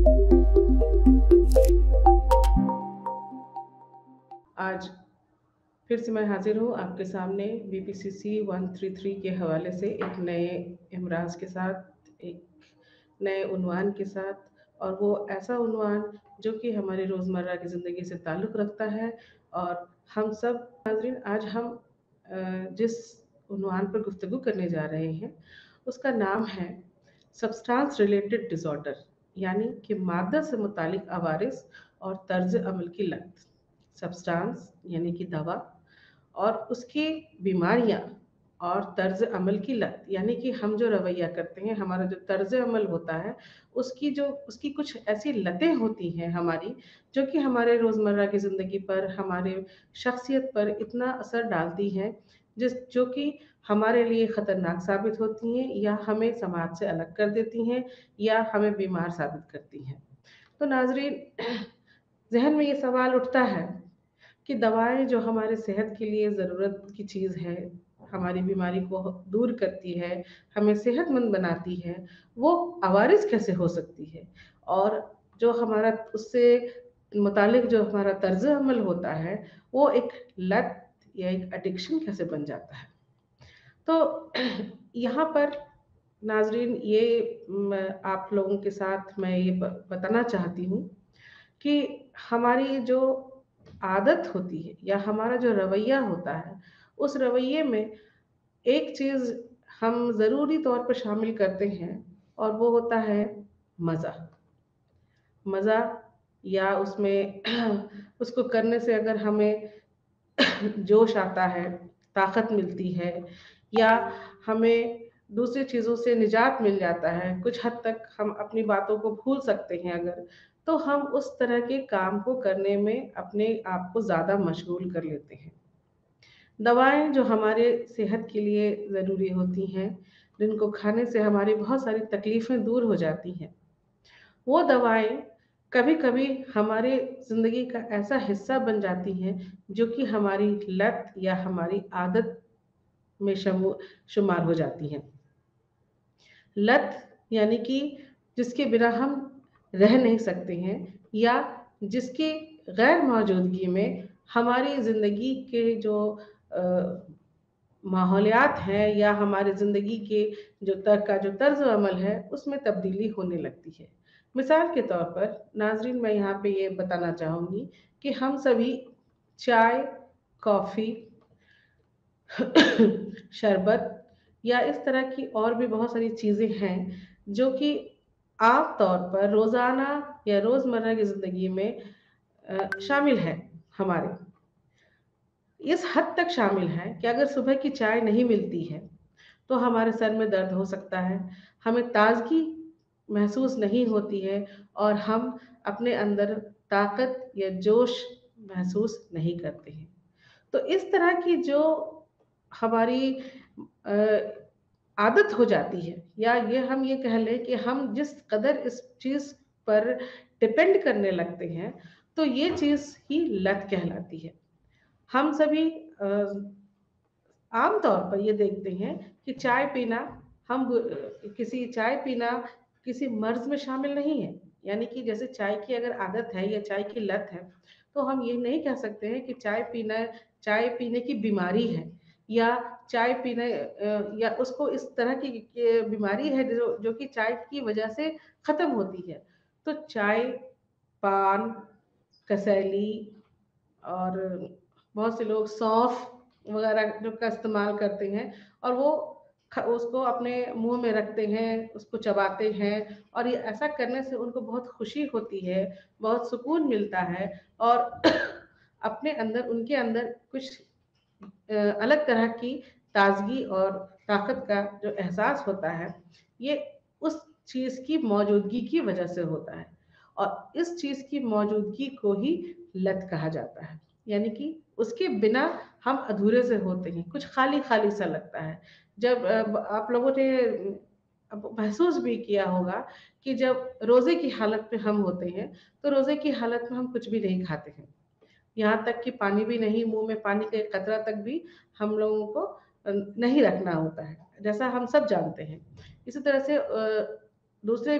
आज फिर से मैं हाज़िर हूँ आपके सामने बीपीसीसी 133 के हवाले से एक नए इमराज़ के साथ, एक नए उन्वान के साथ, और वो ऐसा उन्वान जो कि हमारी रोज़मर्रा की ज़िंदगी से ताल्लुक़ रखता है। और हम सब नाज़रीन, आज हम जिस उन्वान पर गुफ्तगू करने जा रहे हैं, उसका नाम है सब्सटेंस रिलेटेड डिसऑर्डर, यानी कि मादा से मुतालिक अवारिस और तर्ज़ अमल की लत। सब्सटेंस यानी कि दवा, और उसकी बीमारियाँ, और तर्ज़ अमल की लत यानी कि हम जो रवैया करते हैं, हमारा जो तर्ज़ अमल होता है, उसकी कुछ ऐसी लतें होती हैं हमारी, जो कि हमारे रोज़मर्रा की ज़िंदगी पर, हमारे शख्सियत पर इतना असर डालती हैं, जो कि हमारे लिए ख़तरनाक साबित होती हैं, या हमें समाज से अलग कर देती हैं, या हमें बीमार साबित करती हैं। तो नाज़रीन, ज़हन में ये सवाल उठता है कि दवाएँ जो हमारे सेहत के लिए ज़रूरत की चीज़ है, हमारी बीमारी को दूर करती है, हमें सेहतमंद बनाती है, वो अवारिस कैसे हो सकती है? और जो हमारा उससे मुतालिक जो हमारा तर्ज़ अमल होता है, वो एक लत या एक एडिक्शन कैसे बन जाता है? तो यहाँ पर नाज़रीन, ये आप लोगों के साथ मैं ये बताना चाहती हूँ कि हमारी जो आदत होती है या हमारा जो रवैया होता है, उस रवैये में एक चीज़ हम ज़रूरी तौर पर शामिल करते हैं, और वो होता है मज़ा। मज़ा, या उसमें उसको करने से अगर हमें जोश आता है, ताकत मिलती है, या हमें दूसरी चीज़ों से निजात मिल जाता है, कुछ हद तक हम अपनी बातों को भूल सकते हैं अगर, तो हम उस तरह के काम को करने में अपने आप को ज़्यादा मशगूल कर लेते हैं। दवाएँ जो हमारे सेहत के लिए ज़रूरी होती हैं, जिनको खाने से हमारी बहुत सारी तकलीफ़ें दूर हो जाती हैं, वो दवाएँ कभी-कभी हमारे ज़िंदगी का ऐसा हिस्सा बन जाती हैं, जो कि हमारी लत या हमारी आदत में शुमार हो जाती हैं। लत यानी कि जिसके बिना हम रह नहीं सकते हैं, या जिसकी गैर मौजूदगी में हमारी ज़िंदगी के जो अ, माहौलियात हैं, या हमारी ज़िंदगी के जो तर्ज़ अमल है, उसमें तब्दीली होने लगती है। मिसाल के तौर पर नाज़रीन, मैं यहाँ पे ये बताना चाहूँगी कि हम सभी चाय, कॉफ़ी, शरबत, या इस तरह की और भी बहुत सारी चीज़ें हैं, जो कि आम तौर पर रोज़ाना या रोज़मर्रा की ज़िंदगी में शामिल हैं हमारे। इस हद तक शामिल हैं कि अगर सुबह की चाय नहीं मिलती है, तो हमारे सर में दर्द हो सकता है, हमें ताज़गी महसूस नहीं होती है, और हम अपने अंदर ताकत या जोश महसूस नहीं करते हैं। तो इस तरह की जो हमारी अ, आदत हो जाती है, या ये कह लें कि हम जिस कदर इस चीज़ पर डिपेंड करने लगते हैं, तो ये चीज़ ही लत कहलाती है। हम सभी अ, आम तौर पर ये देखते हैं कि किसी चाय पीना किसी मर्ज़ में शामिल नहीं है। यानी कि जैसे चाय की अगर आदत है या चाय की लत है, तो हम ये नहीं कह सकते हैं कि चाय पीने की बीमारी है, या या उसको इस तरह की बीमारी है जो कि चाय की वजह से ख़त्म होती है। तो चाय, पान, कसैली, और बहुत से लोग सौंफ वगैरह जो का इस्तेमाल करते हैं, और वो उसको अपने मुँह में रखते हैं, उसको चबाते हैं, और ये ऐसा करने से उनको बहुत खुशी होती है, बहुत सुकून मिलता है, और अपने अंदर उनके अंदर कुछ अलग तरह की ताज़गी और ताकत का जो एहसास होता है, ये उस चीज़ की मौजूदगी की वजह से होता है, और इस चीज़ की मौजूदगी को ही लत कहा जाता है। यानी कि उसके बिना हम अधूरे से होते हैं, कुछ खाली-खाली सा लगता है। जब आप लोगों ने अब महसूस भी किया होगा कि जब रोज़े की हालत में हम होते हैं, तो रोज़े की हालत में हम कुछ भी नहीं खाते हैं। यहाँ तक कि पानी भी नहीं, मुँह में पानी का एक कतरा तक भी हम लोगों को नहीं रखना होता है, जैसा हम सब जानते हैं। इसी तरह से दूसरे भी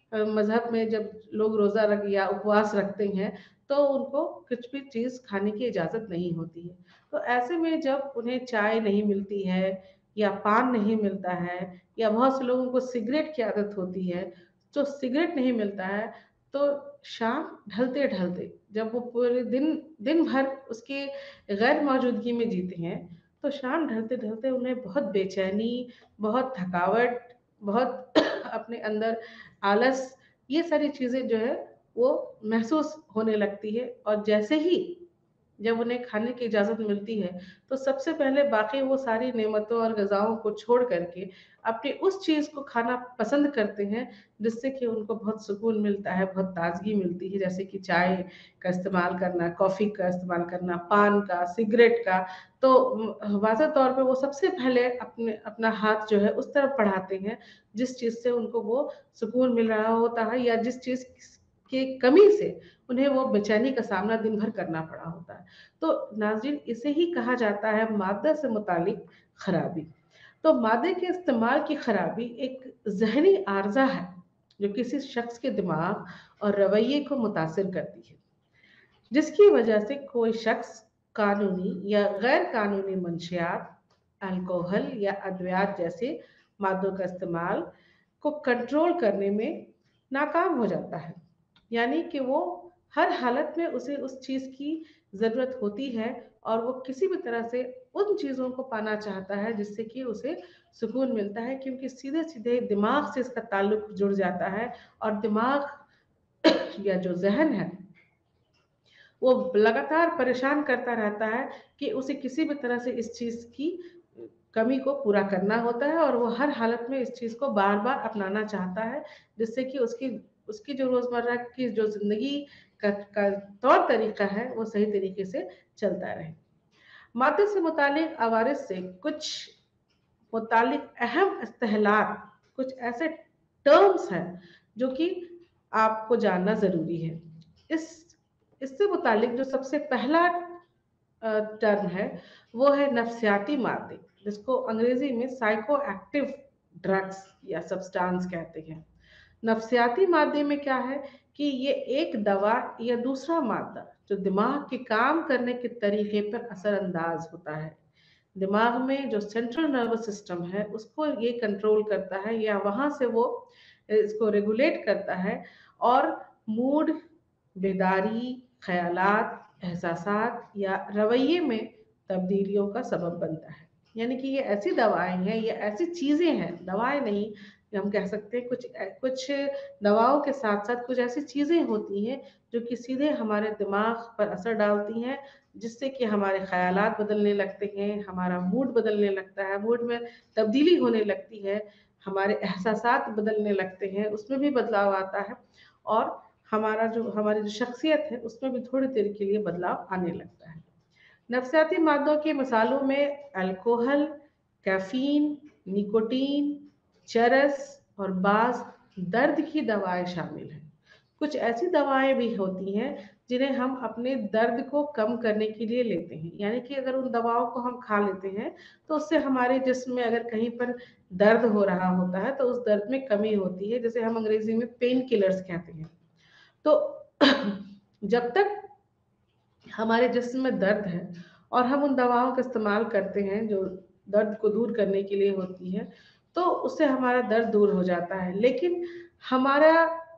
मज़हब में जब लोग रोज़ा रख या उपवास रखते हैं, तो उनको कुछ भी चीज़ खाने की इजाज़त नहीं होती है। तो ऐसे में जब उन्हें चाय नहीं मिलती है या पान नहीं मिलता है या बहुत से लोगों को सिगरेट की आदत होती है, तो सिगरेट नहीं मिलता है, तो शाम ढलते-ढलते जब वो पूरे दिन दिन भर उसकी गैर मौजूदगी में जीते हैं, तो शाम ढलते-ढलते उन्हें बहुत बेचैनी, बहुत थकावट, बहुत अपने अंदर आलस, ये सारी चीज़ें जो है वो महसूस होने लगती है। और जैसे ही जब उन्हें खाने की इजाज़त मिलती है, तो सबसे पहले बाकी वो सारी नेमतों और ग़िज़ाओं को छोड़ कर के अपनी उस चीज़ को खाना पसंद करते हैं, जिससे कि उनको बहुत सुकून मिलता है, बहुत ताज़गी मिलती है। जैसे कि चाय का इस्तेमाल करना, कॉफ़ी का इस्तेमाल करना, पान का, सिगरेट का। तो वाज़ह तौर पे वो सबसे पहले अपना हाथ जो है उस तरफ बढ़ाते हैं, जिस चीज़ से उनको वो सुकून मिल रहा होता है या जिस चीज़ की कमी से उन्हें वो बेचैनी का सामना दिन भर करना पड़ा होता है। तो नाज़रीन, इसे ही कहा जाता है मादा से मुतालिक खराबी। तो मादे के इस्तेमाल की खराबी एक ज़हनी आर्ज़ा है, जो किसी शख्स के दिमाग और रवैये को मुतासिर करती है, जिसकी वजह से कोई शख्स कानूनी या गैर कानूनी मंशियात, अल्कोहल या अद्वियात जैसे मादों का इस्तेमाल को कंट्रोल करने में नाकाम हो जाता है। यानी कि वो हर हालत में उसे उस चीज़ की ज़रूरत होती है और वो किसी भी तरह से उन चीज़ों को पाना चाहता है जिससे कि उसे सुकून मिलता है, क्योंकि सीधे-सीधे दिमाग से इसका ताल्लुक जुड़ जाता है और दिमाग या जो ज़हन है, वो लगातार परेशान करता रहता है कि उसे किसी भी तरह से इस चीज़ की कमी को पूरा करना होता है और वो हर हालत में इस चीज़ को बार-बार अपनाना चाहता है, जिससे कि उसकी उसकी जो रोज़मर्रा की जो ज़िंदगी का तौर तरीका है, वो सही तरीके से चलता रहे। मादे से मुतालिक अवारिस से कुछ मुतालिक अहम इस्तेहलात, कुछ ऐसे टर्म्स हैं जो कि आपको जानना ज़रूरी है। इस इससे मुतालिक जो सबसे पहला टर्म है, वो है नफ्सियाती मादे, जिसको अंग्रेज़ी में साइको एक्टिव ड्रग्स या सब्सटेंस कहते हैं। नफ्सियाती मादे में क्या है कि ये एक दवा या दूसरा मादा जो दिमाग के काम करने के तरीके पर असरअंदाज होता है। दिमाग में जो सेंट्रल नर्वस सिस्टम है उसको ये कंट्रोल करता है या वहाँ से वो इसको रेगुलेट करता है और मूड, बेदारी, ख़यालात, एहसासात या रवैये में तब्दीलियों का सबब बनता है। यानी कि ये ऐसी दवाएँ हैं, ये ऐसी चीज़ें हैं, दवाएँ नहीं, हम कह सकते हैं कुछ दवाओं के साथ-साथ कुछ ऐसी चीज़ें होती हैं जो कि सीधे हमारे दिमाग पर असर डालती हैं, जिससे कि हमारे ख़यालात बदलने लगते हैं, हमारा मूड बदलने लगता है, मूड में तब्दीली होने लगती है, हमारे एहसासात बदलने लगते हैं, उसमें भी बदलाव आता है और हमारी जो शख्सियत है, उसमें भी थोड़ी देर के लिए बदलाव आने लगता है। नफ़्सियाती मादों के मिसालों में अल्कोहल, कैफ़ीन, निकोटीन, चरस और बाज़ दर्द की दवाएँ शामिल हैं। कुछ ऐसी दवाएँ भी होती हैं जिन्हें हम अपने दर्द को कम करने के लिए लेते हैं। यानी कि अगर उन दवाओं को हम खा लेते हैं, तो उससे हमारे जिस्म में अगर कहीं पर दर्द हो रहा होता है, तो उस दर्द में कमी होती है, जिसे हम अंग्रेज़ी में पेन किलर्स कहते हैं। तो जब तक हमारे जिस्म में दर्द है और हम उन दवाओं का इस्तेमाल करते हैं जो दर्द को दूर करने के लिए होती हैं, तो उससे हमारा दर्द दूर हो जाता है। लेकिन हमारा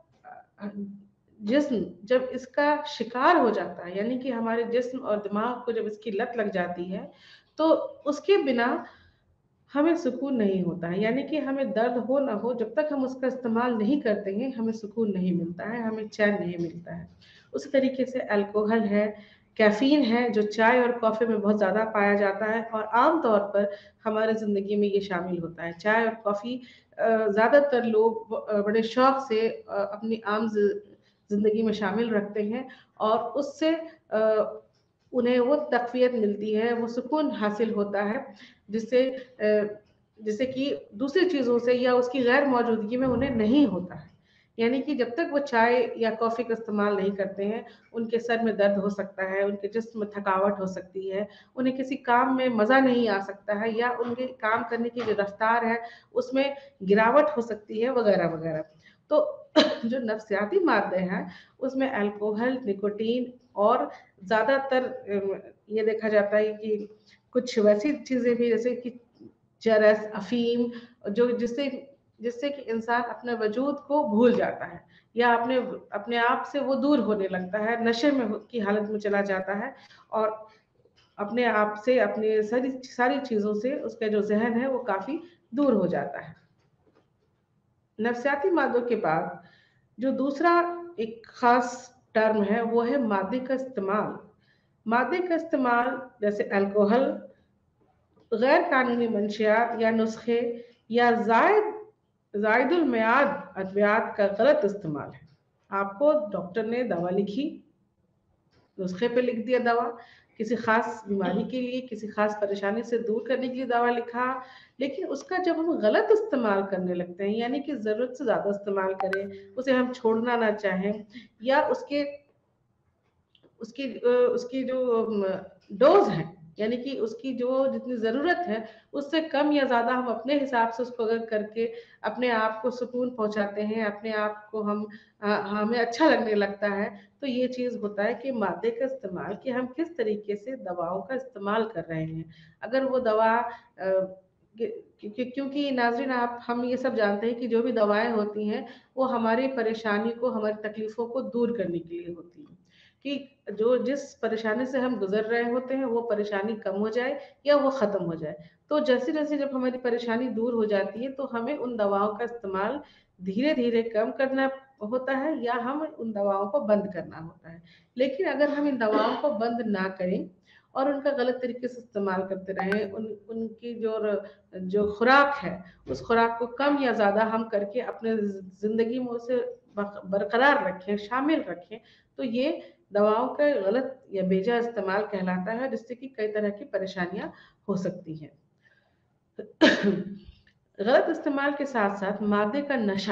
जिस्म जब इसका शिकार हो जाता है, यानी कि हमारे जिस्म और दिमाग को जब इसकी लत लग जाती है, तो उसके बिना हमें सुकून नहीं होता है। यानी कि हमें दर्द हो ना हो, जब तक हम उसका इस्तेमाल नहीं करते हैं, हमें सुकून नहीं मिलता है, हमें चैन नहीं मिलता है। उसी तरीके से अल्कोहल है, कैफ़ीन है, जो चाय और कॉफ़ी में बहुत ज़्यादा पाया जाता है और आम तौर पर हमारी ज़िंदगी में ये शामिल होता है। चाय और कॉफ़ी ज़्यादातर लोग बड़े शौक से अपनी आम ज़िंदगी में शामिल रखते हैं और उससे उन्हें वो तक़वियत मिलती है, वो सुकून हासिल होता है, जिससे जिससे कि दूसरी चीज़ों से या उसकी गैर मौजूदगी में उन्हें नहीं होता है। यानी कि जब तक वो चाय या कॉफ़ी का इस्तेमाल नहीं करते हैं, उनके सर में दर्द हो सकता है, उनके जिस्म में थकावट हो सकती है, उन्हें किसी काम में मज़ा नहीं आ सकता है या उनके काम करने की जो रफ़्तार है, उसमें गिरावट हो सकती है वग़ैरह-वग़ैरह। तो जो नफ्सियाती मादे हैं उसमें अल्कोहल, निकोटीन और ज़्यादातर ये देखा जाता है कि कुछ वैसी चीज़ें भी जैसे कि चरस, अफ़ीम, जो जिससे जिससे कि इंसान अपने वजूद को भूल जाता है या अपने अपने आप से वो दूर होने लगता है, नशे में की हालत में चला जाता है और अपने आप से, अपने सारी सारी चीज़ों से उसका जो ज़हन है वो काफ़ी दूर हो जाता है। नफ्सियाती मादों के बाद जो दूसरा एक ख़ास टर्म है वो है मादे का इस्तेमाल। मादे का इस्तेमाल जैसे अल्कोहल, गैर कानूनी मंशियात या नुस्खे या ज़ायदुल मियाद अद्वियात का गलत इस्तेमाल है। आपको डॉक्टर ने दवा लिखी, नुस्खे पे लिख दिया दवा, किसी खास बीमारी के लिए, किसी खास परेशानी से दूर करने के लिए दवा लिखा, लेकिन उसका जब हम गलत इस्तेमाल करने लगते हैं, यानी कि ज़रूरत से ज़्यादा इस्तेमाल करें, उसे हम छोड़ना ना चाहें या उसकी जो डोज है, यानी कि उसकी जो जितनी ज़रूरत है उससे कम या ज़्यादा हम अपने हिसाब से उसको अगर करके अपने आप को सुकून पहुंचाते हैं, अपने आप को हमें अच्छा लगने लगता है, तो ये चीज़ होता है कि मादे का इस्तेमाल, कि हम किस तरीके से दवाओं का इस्तेमाल कर रहे हैं। अगर वो दवा क्योंकि नाजरीन, आप हम ये सब जानते हैं कि जो भी दवाएं होती हैं वो हमारी परेशानी को, हमारी तकलीफ़ों को दूर करने के लिए होती हैं, कि जो जिस परेशानी से हम गुजर रहे होते हैं वो परेशानी कम हो जाए या वो ख़त्म हो जाए। तो जैसे जैसे जब हमारी परेशानी दूर हो जाती है तो हमें उन दवाओं का इस्तेमाल धीरे धीरे कम करना होता है या हम उन दवाओं को बंद करना होता है। लेकिन अगर हम इन दवाओं को बंद ना करें और उनका गलत तरीके से इस्तेमाल करते रहें, उनकी जो खुराक है उस खुराक को कम या ज़्यादा हम करके अपने ज़िंदगी में उसे बरकरार रखें, शामिल रखें, तो ये दवाओं का गलत या बेजा इस्तेमाल कहलाता है, जिससे कि कई तरह की परेशानियां हो सकती हैं। गलत इस्तेमाल के साथ साथ मादे का नशा,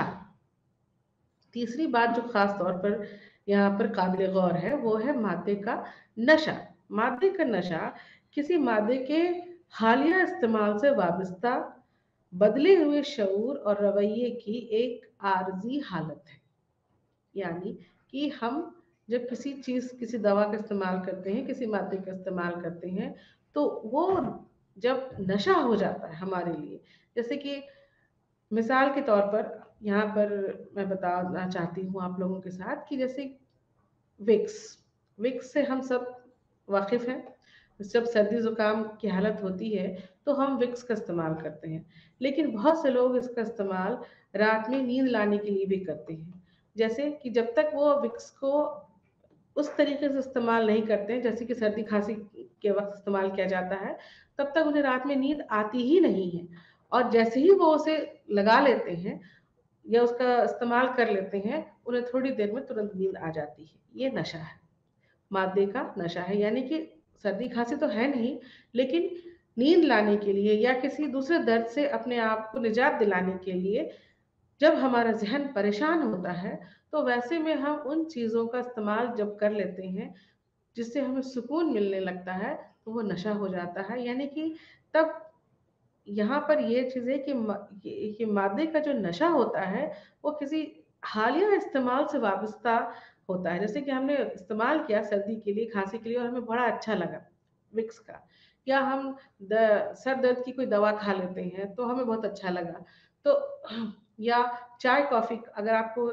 तीसरी बात जो खास तौर पर यहाँ पर काबिल गौर है वो है मादे का नशा। मादे का नशा किसी मादे के हालिया इस्तेमाल से वाबस्ता बदले हुए शऊर और रवैये की एक आर्जी हालत है। यानी कि हम जब किसी चीज़, किसी दवा का इस्तेमाल करते हैं, किसी मादे का इस्तेमाल करते हैं, तो वो जब नशा हो जाता है हमारे लिए, जैसे कि मिसाल के तौर पर यहाँ पर मैं बताना चाहती हूँ आप लोगों के साथ कि जैसे विक्स, विक्स से हम सब वाकिफ़ हैं। जब सर्दी ज़ुकाम की हालत होती है तो हम विक्स का इस्तेमाल करते हैं, लेकिन बहुत से लोग इसका इस्तेमाल रात में नींद लाने के लिए भी करते हैं। जैसे कि जब तक वो विक्स को उस तरीके से इस्तेमाल नहीं करते हैं जैसे कि सर्दी खांसी के वक्त इस्तेमाल किया जाता है, तब तक उन्हें रात में नींद आती ही नहीं है, और जैसे ही वो उसे लगा लेते हैं या उसका इस्तेमाल कर लेते हैं, उन्हें थोड़ी देर में तुरंत नींद आ जाती है। ये नशा है, मादे का नशा है। यानी कि सर्दी खांसी तो है नहीं, लेकिन नींद लाने के लिए या किसी दूसरे दर्द से अपने आप को निजात दिलाने के लिए जब हमारा ज़हन परेशान होता है, तो वैसे में हम उन चीज़ों का इस्तेमाल जब कर लेते हैं, जिससे हमें सुकून मिलने लगता है, तो वो नशा हो जाता है। यानी कि तब यहाँ पर ये चीज़ है कि मादे का जो नशा होता है, वो किसी हालिया इस्तेमाल से वाबस्ता होता है। जैसे कि हमने इस्तेमाल किया सर्दी के लिए, खाँसी के लिए और हमें बड़ा अच्छा लगा विक्स का, या हम सर दर्द की कोई दवा खा लेते हैं, तो हमें बहुत अच्छा लगा। तो या चाय-कॉफ़ी, अगर आपको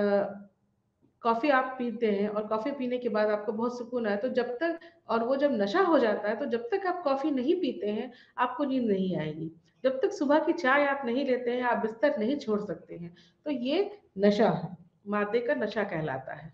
कॉफ़ी आप पीते हैं और कॉफ़ी पीने के बाद आपको बहुत सुकून आया, तो जब तक, और वो जब नशा हो जाता है, तो जब तक आप कॉफ़ी नहीं पीते हैं, आपको नींद नहीं आएगी। जब तक सुबह की चाय आप नहीं लेते हैं, आप बिस्तर नहीं छोड़ सकते हैं। तो ये नशा है, मादे का नशा कहलाता है।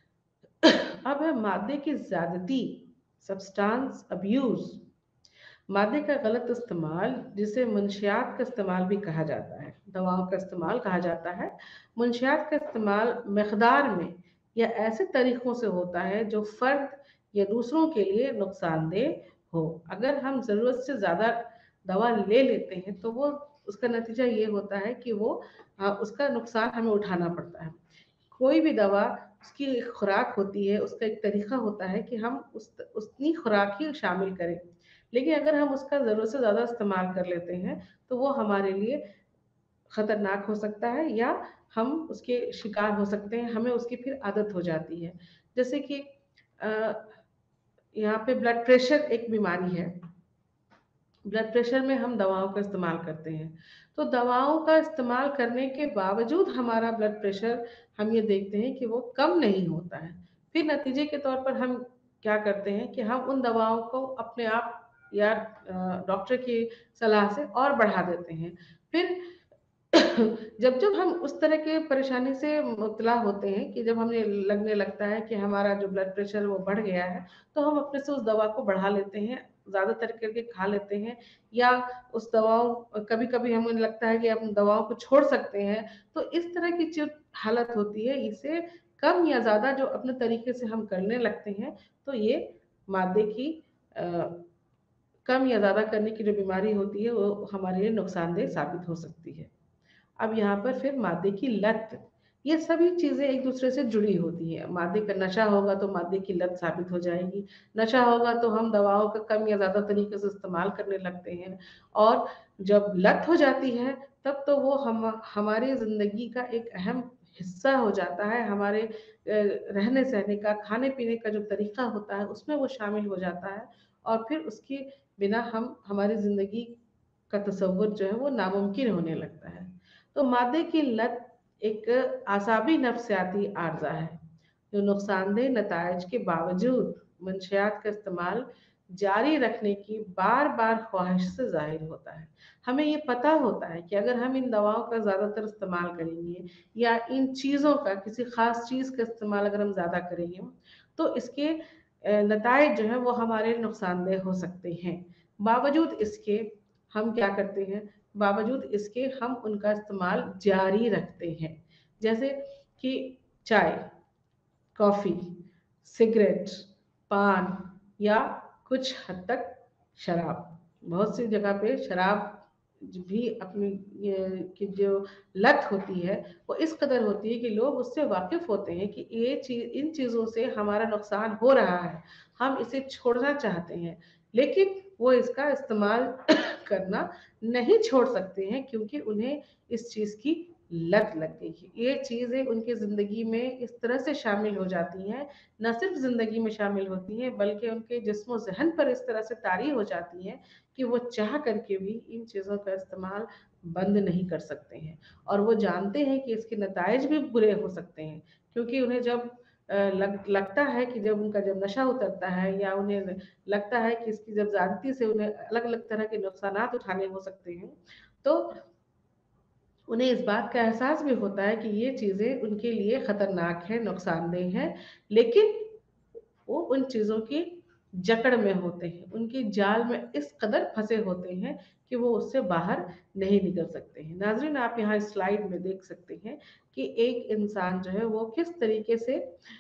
अब है मादे की ज़्यादती, सब्सटेंस अब्यूज़। मादे का गलत इस्तेमाल, जिसे मुंशियात का इस्तेमाल भी कहा जाता है, दवाओं का इस्तेमाल कहा जाता है। मुंशियात का इस्तेमाल मकदार में या ऐसे तरीक़ों से होता है जो फ़र्द या दूसरों के लिए नुकसानदेह हो। अगर हम ज़रूरत से ज़्यादा दवा ले लेते हैं तो वो, उसका नतीजा ये होता है कि वो उसका नुकसान हमें उठाना पड़ता है। कोई भी दवा, उसकी एक खुराक होती है, उसका एक तरीका होता है कि हम उतनी खुराक ही शामिल करें। लेकिन अगर हम उसका ज़रूरत से ज़्यादा इस्तेमाल कर लेते हैं, तो वो हमारे लिए ख़तरनाक हो सकता है या हम उसके शिकार हो सकते हैं, हमें उसकी फिर आदत हो जाती है। जैसे कि यहाँ पे ब्लड प्रेशर एक बीमारी है। ब्लड प्रेशर में हम दवाओं का इस्तेमाल करते हैं, तो दवाओं का इस्तेमाल करने के बावजूद हमारा ब्लड प्रेशर हम ये देखते हैं कि वो कम नहीं होता है। फिर नतीजे के तौर पर हम क्या करते हैं कि हम उन दवाओं को अपने आप या डॉक्टर की सलाह से और बढ़ा देते हैं। फिर जब जब हम उस तरह के परेशानी से मुबतला होते हैं कि जब हमें लगने लगता है कि हमारा जो ब्लड प्रेशर वो बढ़ गया है, तो हम अपने से उस दवा को बढ़ा लेते हैं, ज़्यादातर करके खा लेते हैं, या उस दवाओं कभी-कभी हमें लगता है कि हम दवाओं को छोड़ सकते हैं। तो इस तरह की जो हालत होती है, इसे कम या ज़्यादा जो अपने तरीके से हम करने लगते हैं, तो ये मादे की अ, कम या ज़्यादा करने की जो बीमारी होती है, वो हमारे लिए नुकसानदेह साबित हो सकती है। अब यहाँ पर फिर मादे की लत, ये सभी चीज़ें एक दूसरे से जुड़ी होती हैं। मादे का नशा होगा तो मादे की लत साबित हो जाएगी। नशा होगा तो हम दवाओं का कम या ज़्यादा तरीके से इस्तेमाल करने लगते हैं, और जब लत हो जाती है तब तो वो हमारी ज़िंदगी का एक अहम हिस्सा हो जाता है। हमारे रहने सहने का, खाने पीने का जो तरीका होता है उसमें वो शामिल हो जाता है, और फिर उसके बिना हम हमारी ज़िंदगी का तसव्वुर जो है वो नामुमकिन होने लगता है। तो मादे की लत एक आसाबी नफ्सियाती आर्जा है, जो नुकसानदेह नतायज के बावजूद मंशियात का इस्तेमाल जारी रखने की बार बार ख्वाहिश से जाहिर होता है। हमें ये पता होता है कि अगर हम इन दवाओं का ज़्यादातर इस्तेमाल करेंगे, या इन चीज़ों का, किसी ख़ास चीज़ का इस्तेमाल अगर हम ज़्यादा करेंगे, तो इसके नतायज जो है वो हमारे नुकसानदेह हो सकते हैं। बावजूद इसके हम क्या करते हैं, बावजूद इसके हम उनका इस्तेमाल जारी रखते हैं। जैसे कि चाय, कॉफ़ी, सिगरेट, पान, या कुछ हद तक शराब। बहुत सी जगह पे शराब भी अपनी ये की जो लत होती है, वो इस कदर होती है कि लोग उससे वाकिफ़ होते हैं कि ये चीज़, इन चीज़ों से हमारा नुकसान हो रहा है, हम इसे छोड़ना चाहते हैं, लेकिन वो इसका इस्तेमाल करना नहीं छोड़ सकते हैं, क्योंकि उन्हें इस चीज़ की लत लग गई है। ये चीज़ें उनकी ज़िंदगी में इस तरह से शामिल हो जाती हैं, न सिर्फ ज़िंदगी में शामिल होती हैं, बल्कि उनके जिस्म और ज़हन पर इस तरह से तारी हो जाती हैं कि वो चाह करके भी इन चीज़ों का इस्तेमाल बंद नहीं कर सकते हैं, और वो जानते हैं कि इसके नतायज भी बुरे हो सकते हैं, क्योंकि उन्हें जब लगता है कि जब उनका जब नशा उतरता है, या उन्हें लगता है कि इसकी जब ज़्यादती से उन्हें अलग-अलग तरह के नुकसानात उठाने हो सकते हैं, तो उन्हें इस बात का एहसास भी होता है कि ये चीज़ें उनके लिए खतरनाक हैं, नुकसानदेह हैं, लेकिन वो उन चीज़ों की जकड़ में होते हैं, उनकी जाल में इस कदर फँसे होते हैं कि वो उससे बाहर नहीं निकल सकते हैं। नाज़रीन, आप यहाँ स्लाइड में देख सकते हैं कि एक इंसान जो है वो किस तरीके से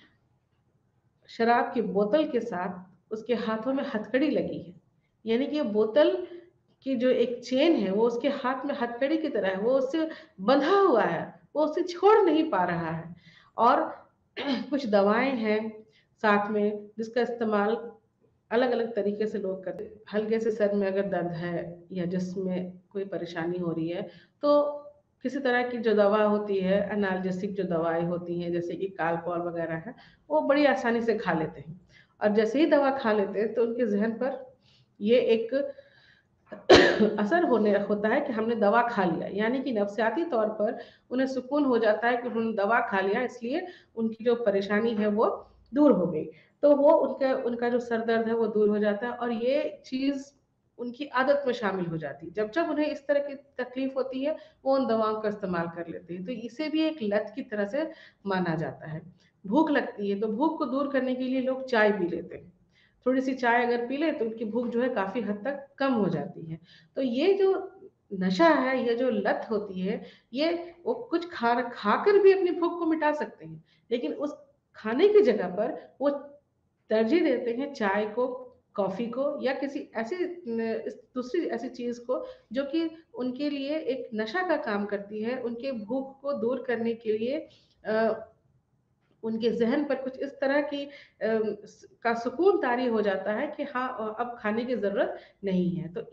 शराब की बोतल के साथ उसके हाथों में हथकड़ी लगी है। यानी कि बोतल की जो एक चेन है वो उसके हाथ में हथकड़ी की तरह है, वो उससे बंधा हुआ है, वो उसे छोड़ नहीं पा रहा है। और कुछ दवाएँ हैं साथ में, जिसका इस्तेमाल अलग-अलग तरीके से लोग करते हैं। हल्के से सर में अगर दर्द है, या जिस्म में कोई परेशानी हो रही है, तो किसी तरह की जो दवा होती है, एनाल्जेसिक जो दवाएँ होती हैं, जैसे कि कालपॉल वगैरह है, वो बड़ी आसानी से खा लेते हैं। और जैसे ही दवा खा लेते हैं, तो उनके ज़हन पर ये एक असर होने होता है कि हमने दवा खा लिया, यानी कि नफ्सियाती तौर पर उन्हें सुकून हो जाता है कि उन्होंने दवा खा लिया, इसलिए उनकी जो परेशानी है वो दूर हो गई। तो वो उनका उनका जो सर दर्द है वो दूर हो जाता है, और ये चीज़ उनकी आदत में शामिल हो जाती है। जब जब उन्हें इस तरह की तकलीफ होती है, वो उन दवाओं का इस्तेमाल कर लेते हैं। तो इसे भी एक लत की तरह से माना जाता है। भूख लगती है, तो भूख को दूर करने के लिए लोग चाय पी लेते हैं। थोड़ी-सी चाय अगर पी लें तो उनकी भूख जो है काफ़ी हद तक कम हो जाती है। तो ये जो नशा है, ये जो लत होती है, ये वो कुछ खाकर भी अपनी भूख को मिटा सकते हैं। लेकिन उस खाने की जगह पर वो तरजीह देते हैं चाय को, कॉफ़ी को, या किसी ऐसी दूसरी ऐसी चीज़ को जो कि उनके लिए एक नशा का काम करती है, उनके भूख को दूर करने के लिए अ उनके ज़हन पर कुछ इस तरह की का सुकून तारी हो जाता है कि हाँ, अब खाने की ज़रूरत नहीं है। तो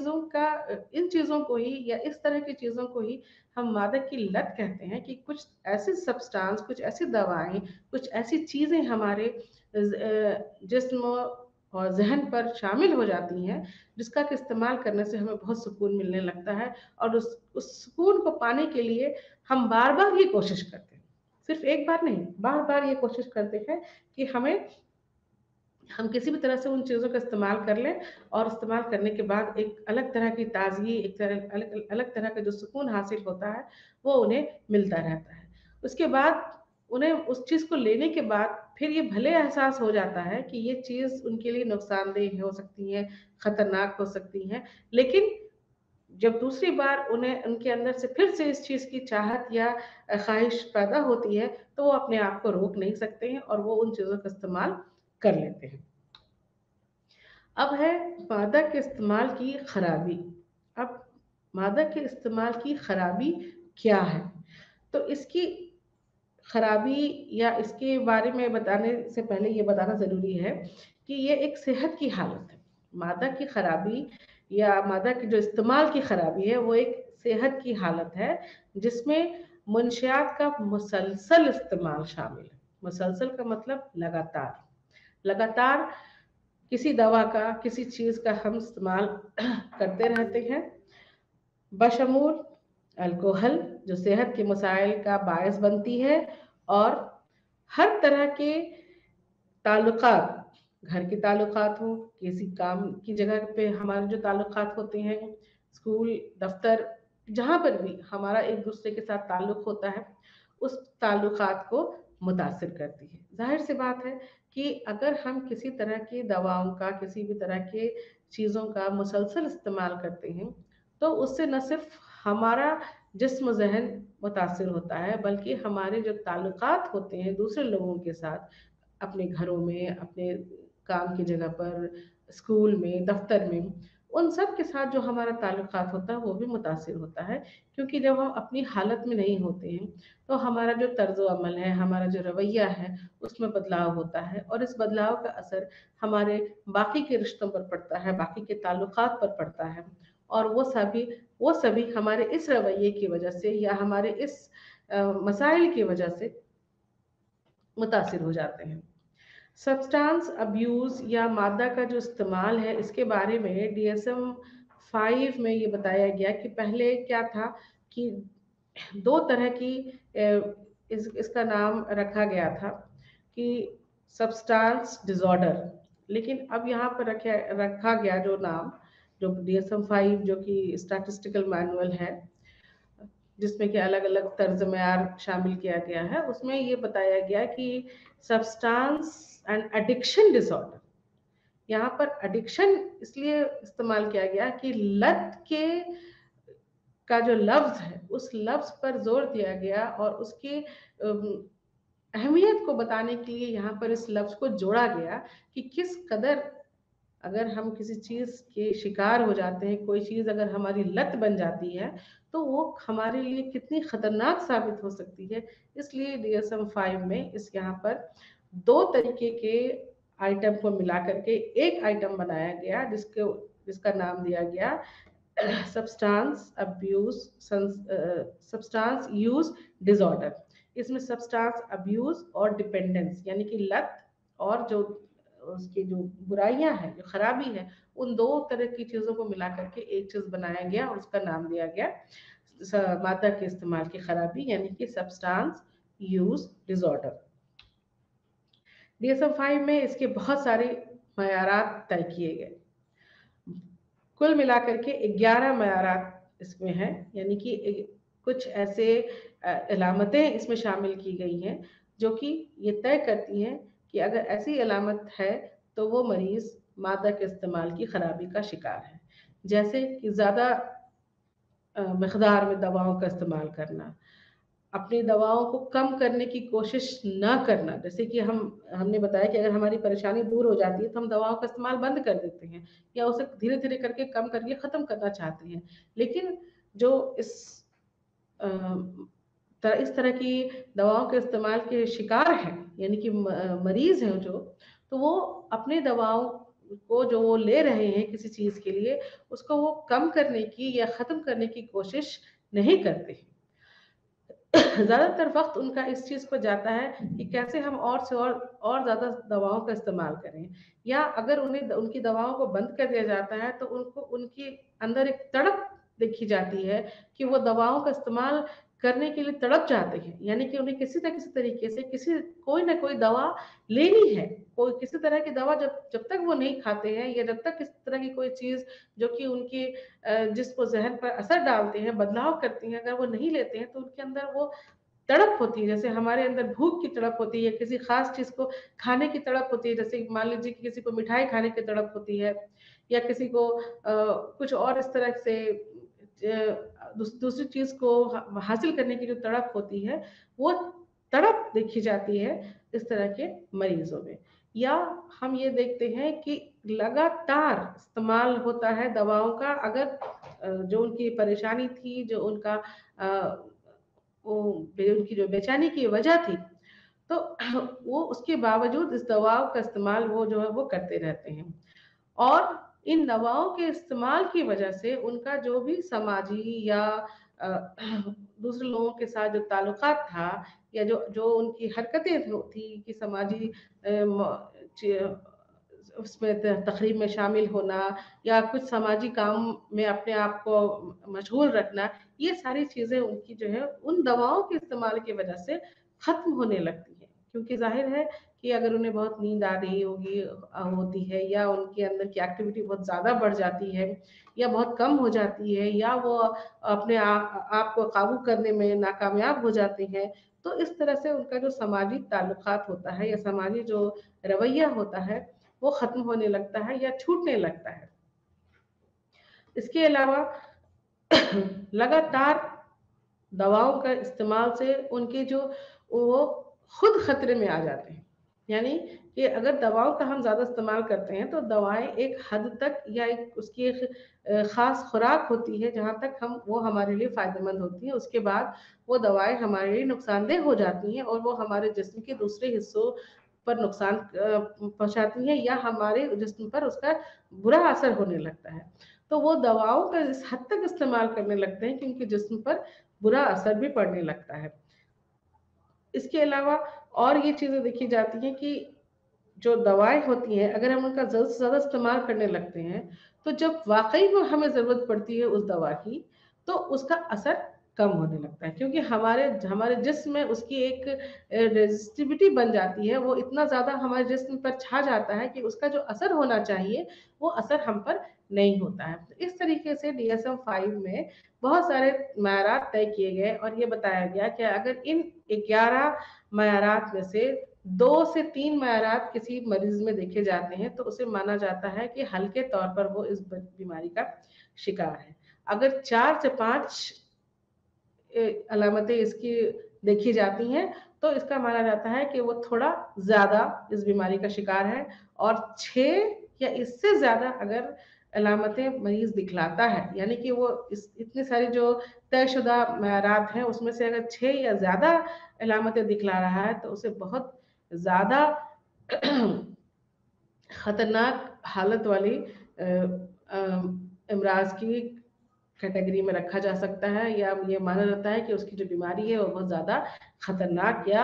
इन चीज़ों को ही या इस तरह की चीज़ों को ही हम मादक की लत कहते हैं कि कुछ ऐसे सब्सटेंस, कुछ ऐसी दवाएँ, कुछ ऐसी चीज़ें हमारे जिस्म और ज़हन पर शामिल हो जाती हैं, जिसका कि इस्तेमाल करने से हमें बहुत सुकून मिलने लगता है और उस सुकून को पाने के लिए हम बार-बार ये कोशिश करते हैं। सिर्फ एक बार नहीं, बार-बार ये कोशिश करते हैं कि हम किसी भी तरह से उन चीज़ों का इस्तेमाल कर लें और इस्तेमाल करने के बाद एक अलग तरह की ताज़गी, एक तरह अलग अलग तरह का जो सुकून हासिल होता है, वो उन्हें मिलता रहता है। उसके बाद उन्हें उस चीज़ को लेने के बाद फिर ये भले एहसास हो जाता है कि ये चीज़ उनके लिए नुकसानदेह हो सकती है, खतरनाक हो सकती है, लेकिन जब दूसरी बार उन्हें उनके अंदर से फिर से इस चीज़ की चाहत या ख़्वाहिश पैदा होती है, तो वो अपने आप को रोक नहीं सकते हैं और वो उन चीज़ों का इस्तेमाल कर लेते हैं। अब है मादक के इस्तेमाल की खराबी। अब मादक के इस्तेमाल की खराबी क्या है? तो इसकी खराबी या इसके बारे में बताने से पहले ये बताना ज़रूरी है कि ये एक सेहत की हालत है। मादक की खराबी या मादक के जो इस्तेमाल की खराबी है, वो एक सेहत की हालत है, जिसमें मुनशियात का मुसलसल इस्तेमाल शामिल है। मुसलसल का मतलब लगातार। लगातार किसी दवा का, किसी चीज़ का हम इस्तेमाल करते रहते हैं, बशमूल अल्कोहल जो सेहत के मसाइल का बायस बनती है और हर तरह के ताल्लुकात, घर के ताल्लुकात हों, किसी काम की जगह पे हमारे जो ताल्लुकात होते हैं, स्कूल, दफ्तर, जहाँ पर भी हमारा एक दूसरे के साथ ताल्लुक होता है, उस ताल्लुकात को मुतासिर करती है। ज़ाहिर सी बात है कि अगर हम किसी तरह की दवाओं का, किसी भी तरह के चीज़ों का मुसलसल इस्तेमाल करते हैं, तो उससे न सिर्फ हमारा जिस्म ज़हन मुतासिर होता है, बल्कि हमारे जो ताल्लुकात होते हैं दूसरे लोगों के साथ, अपने घरों में, अपने काम की जगह पर, स्कूल में, दफ्तर में, उन सब के साथ जो हमारा ताल्लुकात होता है, वो भी मुतासिर होता है। क्योंकि जब हम अपनी हालत में नहीं होते हैं, तो हमारा जो तर्ज़-ओ-अमल है, हमारा जो रवैया है, उसमें बदलाव होता है और इस बदलाव का असर हमारे बाकी के रिश्तों पर पड़ता है, बाकी के ताल्लुकात पर पड़ता है और वो सभी हमारे इस रवैये की वजह से या हमारे इस मसाइल की वजह से मुतासिर हो जाते हैं। सब्सटेंस अब्यूज़ या मादा का जो इस्तेमाल है, इसके बारे में डीएसएम 5 में ये बताया गया कि पहले क्या था कि 2 तरह की इसका नाम रखा गया था कि सब्सटेंस डिसऑर्डर, लेकिन अब यहाँ पर रखा गया जो नाम, जो डीएसएम 5 जो कि स्टैटिस्टिकल मैनुअल है, जिसमें कि अलग-अलग तर्ज़-ए-मयार शामिल किया गया है, उसमें ये बताया गया कि सब्सटेंस एंड एडिक्शन डिसऑर्डर। यहाँ पर एडिक्शन इसलिए इस्तेमाल किया गया कि लत के का जो लफ्ज़ है, उस लफ्ज़ पर ज़ोर दिया गया और उसकी अहमियत को बताने के लिए यहाँ पर इस लफ्ज़ को जोड़ा गया कि किस कदर अगर हम किसी चीज़ के शिकार हो जाते हैं, कोई चीज़ अगर हमारी लत बन जाती है, तो वो हमारे लिए कितनी खतरनाक साबित हो सकती है। इसलिए डीएसएम 5 में इस यहाँ पर 2 तरीके के आइटम को मिला कर के एक आइटम बनाया गया, जिसका नाम दिया गया सब्सटेंस यूज़ डिसऑर्डर। इसमें सब्सटेंस अब्यूज़ और डिपेंडेंस यानी कि लत और जो उसकी जो बुराइयाँ हैं, जो खराबी है, उन 2 तरह की चीज़ों को मिला कर के एक चीज़ बनाया गया और उसका नाम दिया गया मादा के इस्तेमाल की खराबी यानी कि सब्सटेंस यूज़ डिसऑर्डर। डीएसएम 5 में इसके बहुत सारे मयारात तय किए गए। कुल मिलाकर के 11 मयारात इसमें हैं, यानी कि कुछ ऐसे अलामतें इसमें शामिल की गई हैं, जो कि ये तय करती हैं कि अगर ऐसी अलामत है, तो वो मरीज़ मादा के इस्तेमाल की खराबी का शिकार है। जैसे कि ज़्यादा मिक़दार में दवाओं का इस्तेमाल करना, अपनी दवाओं को कम करने की कोशिश ना करना। जैसे कि हमने बताया कि अगर हमारी परेशानी दूर हो जाती है, तो हम दवाओं का इस्तेमाल बंद कर देते हैं या उसे धीरे-धीरे करके कम करके ख़त्म करना चाहते हैं। लेकिन जो इस अ, इस तरह की दवाओं के इस्तेमाल के शिकार हैं, यानी कि मरीज़ हैं जो, तो वो अपनी दवाओं को जो वो ले रहे हैं किसी चीज़ के लिए, उसको वो कम करने की या ख़त्म करने की कोशिश नहीं करते हैं। ज़्यादातर वक़्त उनका इस चीज़ पर जाता है कि कैसे हम और से और ज़्यादा दवाओं का इस्तेमाल करें, या अगर उन्हें उनकी दवाओं को बंद कर दिया जाता है तो उनको उनके अंदर एक तड़प देखी जाती है कि वो दवाओं का इस्तेमाल करने के लिए तड़प जाते हैं। यानी कि उन्हें किसी न किसी तरीके से कोई न कोई दवा लेनी है। कोई किसी तरह की दवा जब जब तक वो नहीं खाते हैं, या जब तक इस तरह की कोई चीज़ जो कि उनके जिस्म और ज़हन पर असर डालते हैं, बदलाव करती हैं, अगर वो नहीं लेते हैं तो उनके अंदर वो तड़प होती है। जैसे हमारे अंदर भूख की तड़प होती है, किसी ख़ास चीज़ को खाने की तड़प होती है, जैसे मान लीजिए कि किसी को मिठाई खाने की तड़प होती है, या किसी को कुछ और इस तरह से दूसरी चीज़ को हासिल करने की जो तड़प होती है, वो तड़प देखी जाती है इस तरह के मरीज़ों में। या हम ये देखते हैं कि लगातार इस्तेमाल होता है दवाओं का, अगर जो उनकी परेशानी थी, जो उनका वो उनकी जो बेचैनी की वजह थी, तो वो उसके बावजूद इस दवाओं का इस्तेमाल वो जो है वो करते रहते हैं। और इन दवाओं के इस्तेमाल की वजह से उनका जो भी समाजी या अ, दूसरे लोगों के साथ जो ताल्लुकात था, या जो जो उनकी हरकतें थी कि समाजी उसमें तकरीब में शामिल होना, या कुछ सामाजिक काम में अपने आप को मशगूल रखना, ये सारी चीज़ें उनकी जो है उन दवाओं के इस्तेमाल की वजह से ख़त्म होने लगती हैं। क्योंकि ज़ाहिर है कि अगर उन्हें बहुत नींद आ रही होती है, या उनके अंदर की एक्टिविटी बहुत ज़्यादा बढ़ जाती है, या बहुत कम हो जाती है, या वो अपने आप को काबू करने में नाकामयाब हो जाते हैं, तो इस तरह से उनका जो सामाजिक ताल्लुकात होता है, या समाजी जो रवैया होता है, वो ख़त्म होने लगता है या छूटने लगता है। इसके अलावा लगातार दवाओं का इस्तेमाल से उनके जो वो खुद खतरे में आ जाते हैं। यानी कि अगर दवाओं का हम ज़्यादा इस्तेमाल करते हैं तो दवाएँ एक हद तक, या एक उसकी एक ख़ास खुराक होती है जहाँ तक हम वो हमारे लिए फ़ायदेमंद होती हैं। उसके बाद वो दवाएँ हमारे लिए नुकसानदेह हो जाती हैं, और वो हमारे जिस्म के दूसरे हिस्सों पर नुकसान पहुँचाती हैं, या हमारे जिस्म पर उसका बुरा असर होने लगता है। तो वो दवाओं का इस हद तक इस्तेमाल करने लगते हैं कि उनके जिस्म पर बुरा असर भी पड़ने लगता है। इसके अलावा और ये चीज़ें देखी जाती हैं कि जो दवाएँ होती हैं, अगर हम उनका ज़्यादा से ज़्यादा इस्तेमाल करने लगते हैं, तो जब वाक़ई में हमें ज़रूरत पड़ती है उस दवा की, तो उसका असर कम होने लगता है। क्योंकि हमारे हमारे जिस्म में उसकी एक रेज़िस्टिविटी बन जाती है, वो इतना ज़्यादा हमारे जिस्म पर छा जाता है कि उसका जो असर होना चाहिए, वो असर हम पर नहीं होता है। तो इस तरीके से DSM-5 में बहुत सारे मयारात तय किए गए, और ये बताया गया कि अगर इन 11 मयारात में से 2 से 3 मयारात किसी मरीज़ में देखे जाते हैं, तो उसे माना जाता है कि हल्के तौर पर वो इस बीमारी का शिकार है। अगर 4 से 5 अलामतें इसकी देखी जाती हैं, तो इसका माना जाता है कि वो थोड़ा ज़्यादा इस बीमारी का शिकार है, और 6 या इससे ज़्यादा अगर अलामतें मरीज़ दिखलाता है, यानी कि वो इतनी सारी जो तयशुदा मयारात हैं, उसमें से अगर 6 या ज़्यादा अलामतें दिखला रहा है, तो उसे बहुत ज़्यादा खतरनाक हालत वाली इमराज़ की कैटेगरी में रखा जा सकता है, या ये माना जाता है कि उसकी जो बीमारी है वो बहुत ज़्यादा खतरनाक, या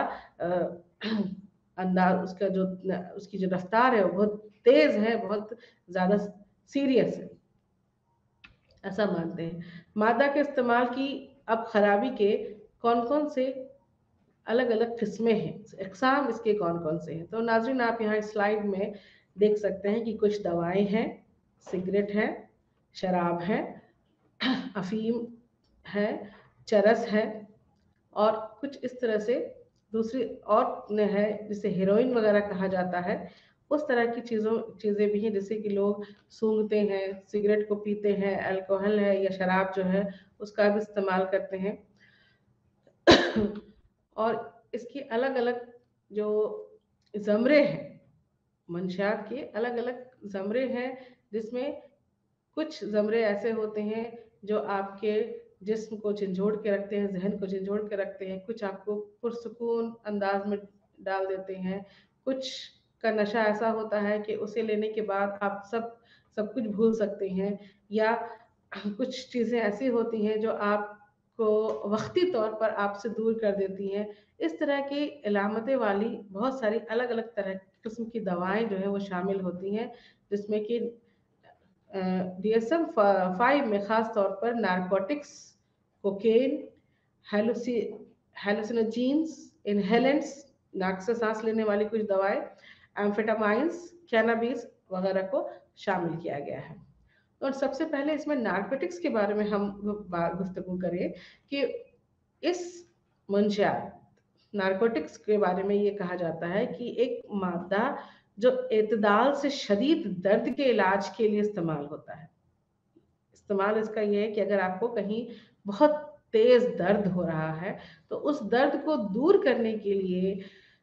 अंदाज उसका जो उसकी जो रफ्तार है वो बहुत तेज़ है, बहुत ज़्यादा सीरियस है, ऐसा मानते हैं। मादा के इस्तेमाल की अब खराबी के कौन-कौन से अलग-अलग किस्में हैं, इक़साम इसके कौन-कौन से हैं। तो नाज़रीन, आप यहाँ स्लाइड में देख सकते हैं कि कुछ दवाएँ हैं, सिगरेट है, शराब है, अफ़ीम है, चरस है, और कुछ इस तरह से दूसरी और न है जिसे हेरोइन वगैरह कहा जाता है। उस तरह की चीज़ें भी हैं, जैसे कि लोग सूंघते हैं, सिगरेट को पीते हैं, अल्कोहल है या शराब जो है उसका भी इस्तेमाल करते हैं। और इसकी अलग-अलग जो ज़मरे हैं, मंशियात के अलग-अलग ज़मरे हैं, जिसमें कुछ ज़मरे ऐसे होते हैं जो आपके जिस्म को झंझोड़ के रखते हैं, जहन को झंझोड़ के रखते हैं, कुछ आपको पुरसुकून अंदाज में डाल देते हैं, कुछ का नशा ऐसा होता है कि उसे लेने के बाद आप सब कुछ भूल सकते हैं, या कुछ चीज़ें ऐसी होती हैं जो आपको वक्ती तौर पर आपसे दूर कर देती हैं। इस तरह की अलामतें वाली बहुत सारी अलग अलग तरह किस्म की दवाएं जो है वो शामिल होती हैं, जिसमें कि DSM 5 में ख़ास तौर पर नारकोटिक्स, कोकेन, हेलुसिनोजीन्स, इनहेलेंट्स, नाक से सांस लेने वाली कुछ दवाएं, एम्फेटामाइंस, कैनाबिस वगैरह को शामिल किया गया है। और सबसे पहले इसमें नारकोटिक्स के बारे में हम गुफ्तगू करें कि इस मंशियात नारकोटिक्स के बारे में ये कहा जाता है कि एक मादा जो एतदाल से शदीद दर्द के इलाज के लिए इस्तेमाल होता है। इस्तेमाल इसका ये है कि अगर आपको कहीं बहुत तेज दर्द हो रहा है तो उस दर्द को दूर करने के लिए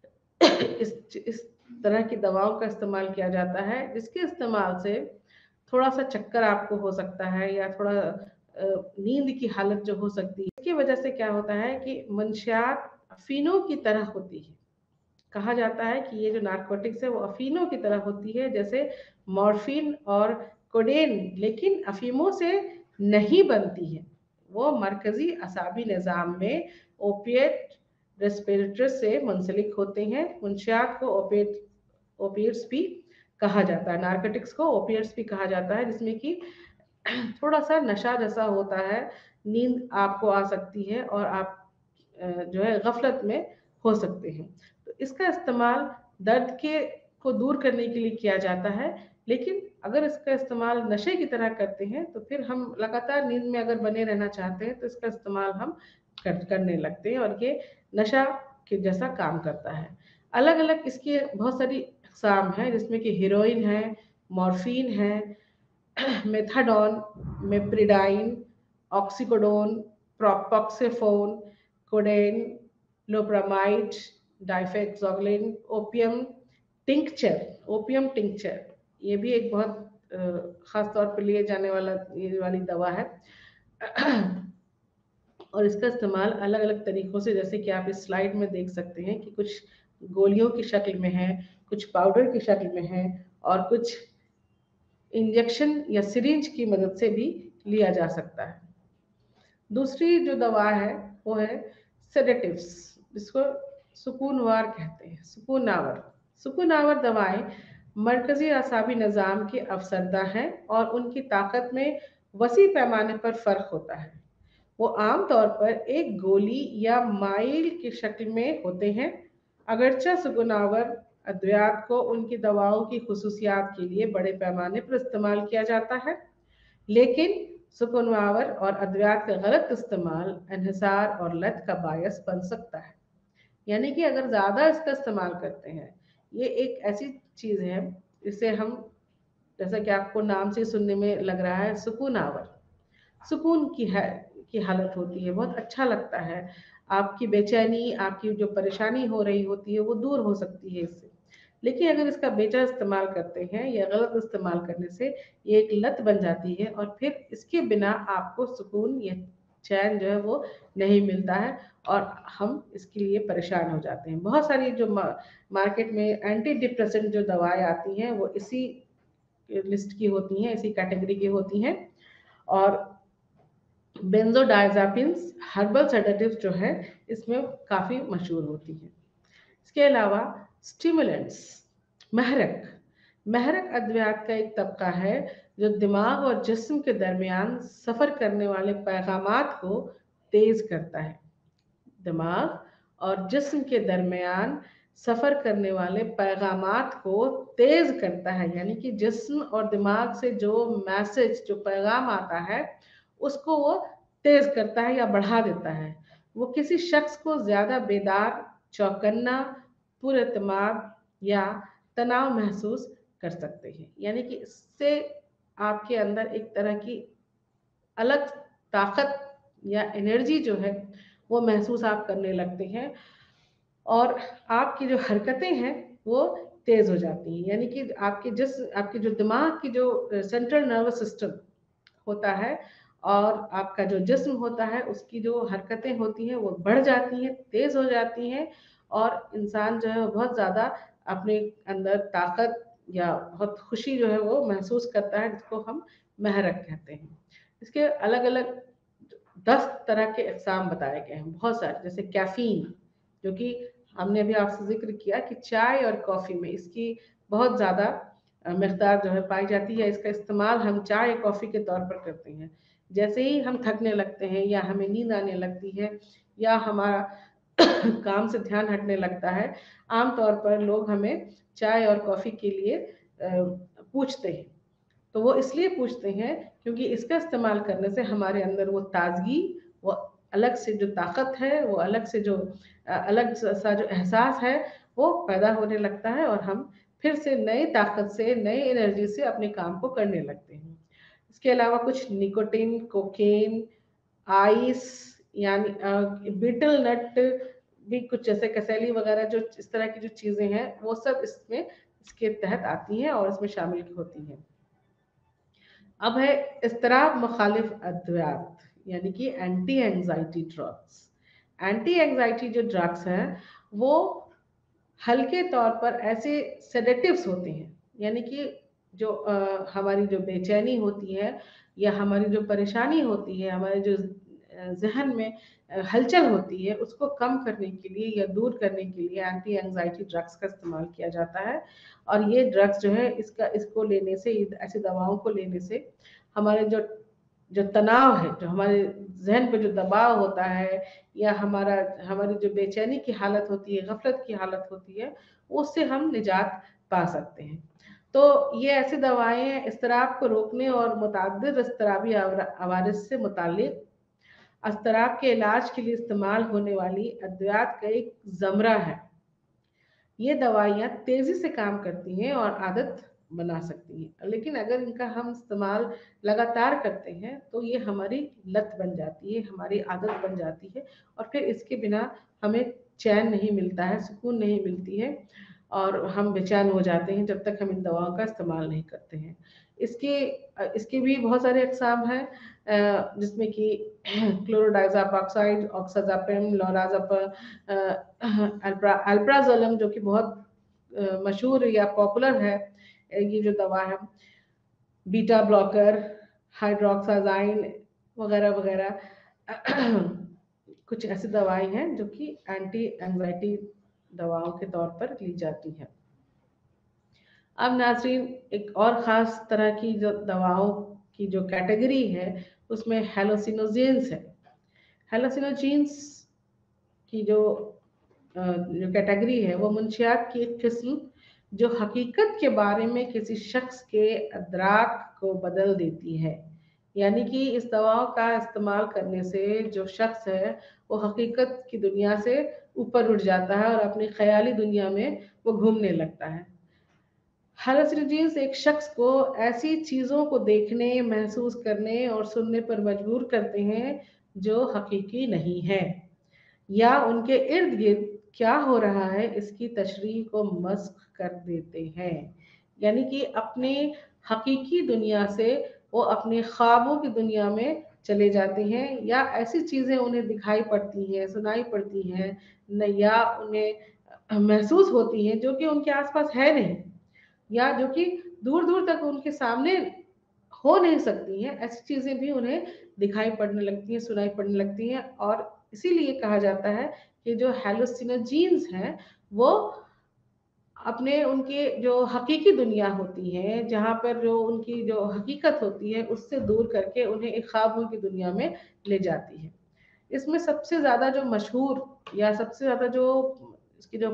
इस तरह की दवाओं का इस्तेमाल किया जाता है, जिसके इस्तेमाल से थोड़ा सा चक्कर आपको हो सकता है या थोड़ा नींद की हालत जो हो सकती है। इसकी वजह से क्या होता है कि मंशियात अफीनों की तरह होती है। कहा जाता है कि ये जो नारकोटिक्स है वो अफीनों की तरह होती है, जैसे मॉर्फिन और कोडेन, लेकिन अफीमों से नहीं बनती है। वो मरकजी असाबी निज़ाम में ओपिएट रेस्पिरेटर से मुंसलिक होते हैं। मुंशियात को ओपिएट्स भी कहा जाता है, नारकोटिक्स को ओपिएट्स भी कहा जाता है, जिसमें कि थोड़ा सा नशा जैसा होता है, नींद आपको आ सकती है और आप जो है गफलत में हो सकते हैं। तो इसका इस्तेमाल दर्द के को दूर करने के लिए किया जाता है, लेकिन अगर इसका इस्तेमाल नशे की तरह करते हैं तो फिर हम लगातार नींद में अगर बने रहना चाहते हैं तो इसका इस्तेमाल हम करने लगते हैं और ये नशा के जैसा काम करता है। अलग अलग इसकी बहुत सारी अक़साम हैं, जिसमें कि हीरोइन है, मॉर्फिन है, methadone, meperidine, oxycodone, propoxyphene, codeine, loperamide, diphenoxylate, opium tincture ये भी एक बहुत ख़ास तौर पर लिए जाने वाली दवा है। और इसका इस्तेमाल अलग अलग तरीक़ों से, जैसे कि आप इस स्लाइड में देख सकते हैं कि कुछ गोलियों की शक्ल में है, कुछ पाउडर की शक्ल में है और कुछ इंजेक्शन या सिरिंज की मदद से भी लिया जा सकता है। दूसरी जो दवा है वो है सेडेटिव्स, जिसको सुकूनवार कहते हैं, सुकूनावर दवाएं मरकजी असाबी निज़ाम के अफसरदा हैं और उनकी ताकत में वसी पैमाने पर फ़र्क होता है। वो आम तौर पर एक गोली या माइल की शक्ल में होते हैं। अगरचे सुकूनावर अद्वियात को उनकी दवाओं की खुसूसियात के लिए बड़े पैमाने पर इस्तेमाल किया जाता है, लेकिन सुकूनावर और अद्वियात का गलत इस्तेमाल इन्हिसार और लत का बायस बन सकता है। यानी कि अगर ज़्यादा इसका इस्तेमाल करते हैं, ये एक ऐसी चीज़ है जिसे हम, जैसा कि आपको नाम से सुनने में लग रहा है, सुकून की हालत होती है, बहुत अच्छा लगता है। आपकी बेचैनी, आपकी जो परेशानी हो रही होती है वो दूर हो सकती है इससे। लेकिन अगर इसका बेजा इस्तेमाल करते हैं या गलत इस्तेमाल करने से ये एक लत बन जाती है और फिर इसके बिना आपको सुकून या चैन जो है वो नहीं मिलता है और हम इसके लिए परेशान हो जाते हैं। बहुत सारी जो मार्केट में एंटी डिप्रेसेंट जो दवाएं आती हैं वो इसी लिस्ट की होती हैं, इसी कैटेगरी की होती हैं। और बेंजोडायज़ेपिन्स, हर्बल सेडेटिव्स जो है इसमें काफ़ी मशहूर होती हैं। इसके अलावा स्टिमुलेंट्स, महरक अद्वियात का एक तबका है जो दिमाग और जिस्म के दरमियान सफ़र करने वाले पैगामात को तेज़ करता है। दिमाग और जिस्म के दरमियान सफ़र करने वाले पैगामात को तेज़ करता है, यानी कि जिस्म और दिमाग से जो मैसेज, जो पैगाम आता है उसको वो तेज़ करता है या बढ़ा देता है। वो किसी शख्स को ज़्यादा बेदार, चौकन्ना, पुरएतमाद या तनाव महसूस कर सकते हैं। यानी कि इससे आपके अंदर एक तरह की अलग ताकत या एनर्जी जो है वो महसूस आप करने लगते हैं और आपकी जो हरकतें हैं वो तेज़ हो जाती हैं। यानी कि आपके जो दिमाग की जो सेंट्रल नर्वस सिस्टम होता है और आपका जो जिस्म होता है उसकी जो हरकतें होती हैं वो बढ़ जाती हैं, तेज़ हो जाती हैं, और इंसान जो है वो बहुत ज़्यादा अपने अंदर ताकत या बहुत खुशी जो है वो महसूस करता है, जिसको हम महरक कहते हैं। इसके अलग-अलग 10 तरह के अक़साम बताए गए हैं, बहुत सारे, जैसे कैफ़ीन, जो कि हमने अभी आपसे ज़िक्र किया कि चाय और कॉफ़ी में इसकी बहुत ज़्यादा मिक़दार जो है पाई जाती है। इसका इस्तेमाल हम चाय, कॉफ़ी के तौर पर करते हैं। जैसे ही हम थकने लगते हैं या हमें नींद आने लगती है या हमारा काम से ध्यान हटने लगता है, आम तौर पर लोग हमें चाय और कॉफ़ी के लिए पूछते हैं। तो वो इसलिए पूछते हैं क्योंकि इसका इस्तेमाल करने से हमारे अंदर वो ताज़गी, वो अलग से जो ताकत है, वो अलग से जो अलग सा जो एहसास है, वो पैदा होने लगता है और हम फिर से नई ताकत से, नई एनर्जी से अपने काम को करने लगते हैं। इसके अलावा कुछ निकोटिन, कोकेन, आइस, यानी बीटल नट भी कुछ, जैसे कसैली वगैरह, जो इस तरह की जो चीज़ें हैं, वो सब इसमें इसके तहत आती हैं और इसमें शामिल होती हैं। अब है इज़्तिराब मुखालिफ अद्वियात, यानी कि anti anxiety drugs. Anti anxiety जो ड्रग्स हैं, वो हल्के तौर पर ऐसे सेडेटिव्स होते हैं, यानी कि जो हमारी जो बेचैनी होती है या हमारी जो परेशानी होती है, हमारे जो ज़हन में हलचल होती है, उसको कम करने के लिए या दूर करने के लिए एंटी एंग्ज़ायटी ड्रग्स का इस्तेमाल किया जाता है। और ये ड्रग्स जो है, इसको लेने से, ऐसी दवाओं को लेने से हमारे जो जो तनाव है, जो हमारे ज़हन पे जो दबाव होता है या हमारी जो बेचैनी की हालत होती है, गफ़लत की हालत होती है, उससे हम निजात पा सकते हैं। तो ये ऐसी दवाएँ हैं इज़्तिराब को रोकने और मुतअद्दिद इज़्तिराबी अवारिस से मुताल्लिक़ इज़्तिराब के इलाज के लिए इस्तेमाल होने वाली अद्वियात का एक ज़मरा है। ये दवाइयाँ तेज़ी से काम करती हैं और आदत बना सकती हैं, लेकिन अगर इनका हम इस्तेमाल लगातार करते हैं, तो ये हमारी लत बन जाती है, हमारी आदत बन जाती है और फिर इसके बिना हमें चैन नहीं मिलता है, सुकून नहीं मिलती है और हम बेचैन हो जाते हैं जब तक हम इन दवाओं का इस्तेमाल नहीं करते हैं। इसके भी बहुत सारे अक़साम हैं, जिसमें कि क्लोरोडाइज़ापॉक्साइड, ऑक्साज़ापेम, लोराज़ापम, अल्प्राज़ोलम, जो कि बहुत मशहूर या पॉपुलर है, ये जो दवा है, बीटा ब्लॉकर, हाइड्रॉक्साज़ाइन वगैरह वगैरह। कुछ ऐसी दवाएँ हैं जो कि एंटी एंग्ज़ायटी दवाओं के तौर पर ली जाती हैं। अब नाज़रीन, एक और ख़ास तरह की जो दवाओं की जो कैटेगरी है, उसमें हैलोसिनोजेन्स है। हैलोसिनोजेन्स की जो कैटेगरी है, वो मुंशियात की एक किस्म जो हकीकत के बारे में किसी शख्स के अदराक को बदल देती है। यानी कि इस दवाओं का इस्तेमाल करने से जो शख्स है, वो हकीकत की दुनिया से ऊपर उठ जाता है और अपनी ख़याली दुनिया में वो घूमने लगता है। हैलोसिनोजेन्स एक शख्स को ऐसी चीज़ों को देखने, महसूस करने और सुनने पर मजबूर करते हैं, जो हकीकी नहीं है, या उनके इर्द-गिर्द क्या हो रहा है इसकी तशरीह को मस्ख़ कर देते हैं। यानी कि अपने हकीकी दुनिया से वो अपने ख्वाबों की दुनिया में चले जाते हैं, या ऐसी चीज़ें उन्हें दिखाई पड़ती हैं, सुनाई पड़ती हैं, या उन्हें महसूस होती हैं, जो कि उनके आस-पास है नहीं, या जो कि दूर-दूर तक उनके सामने हो नहीं सकती हैं, ऐसी चीज़ें भी उन्हें दिखाई पड़ने लगती हैं, सुनाई पड़ने लगती हैं। और इसीलिए कहा जाता है कि जो हैलोसिनोजेन्स हैं, वो अपने उनके जो हकीकी दुनिया होती है, जहाँ पर जो उनकी जो हकीकत होती है, उससे दूर करके उन्हें एक ख्वाबों की दुनिया में ले जाती है। इसमें सबसे ज़्यादा जो मशहूर या सबसे ज़्यादा जो इसकी जो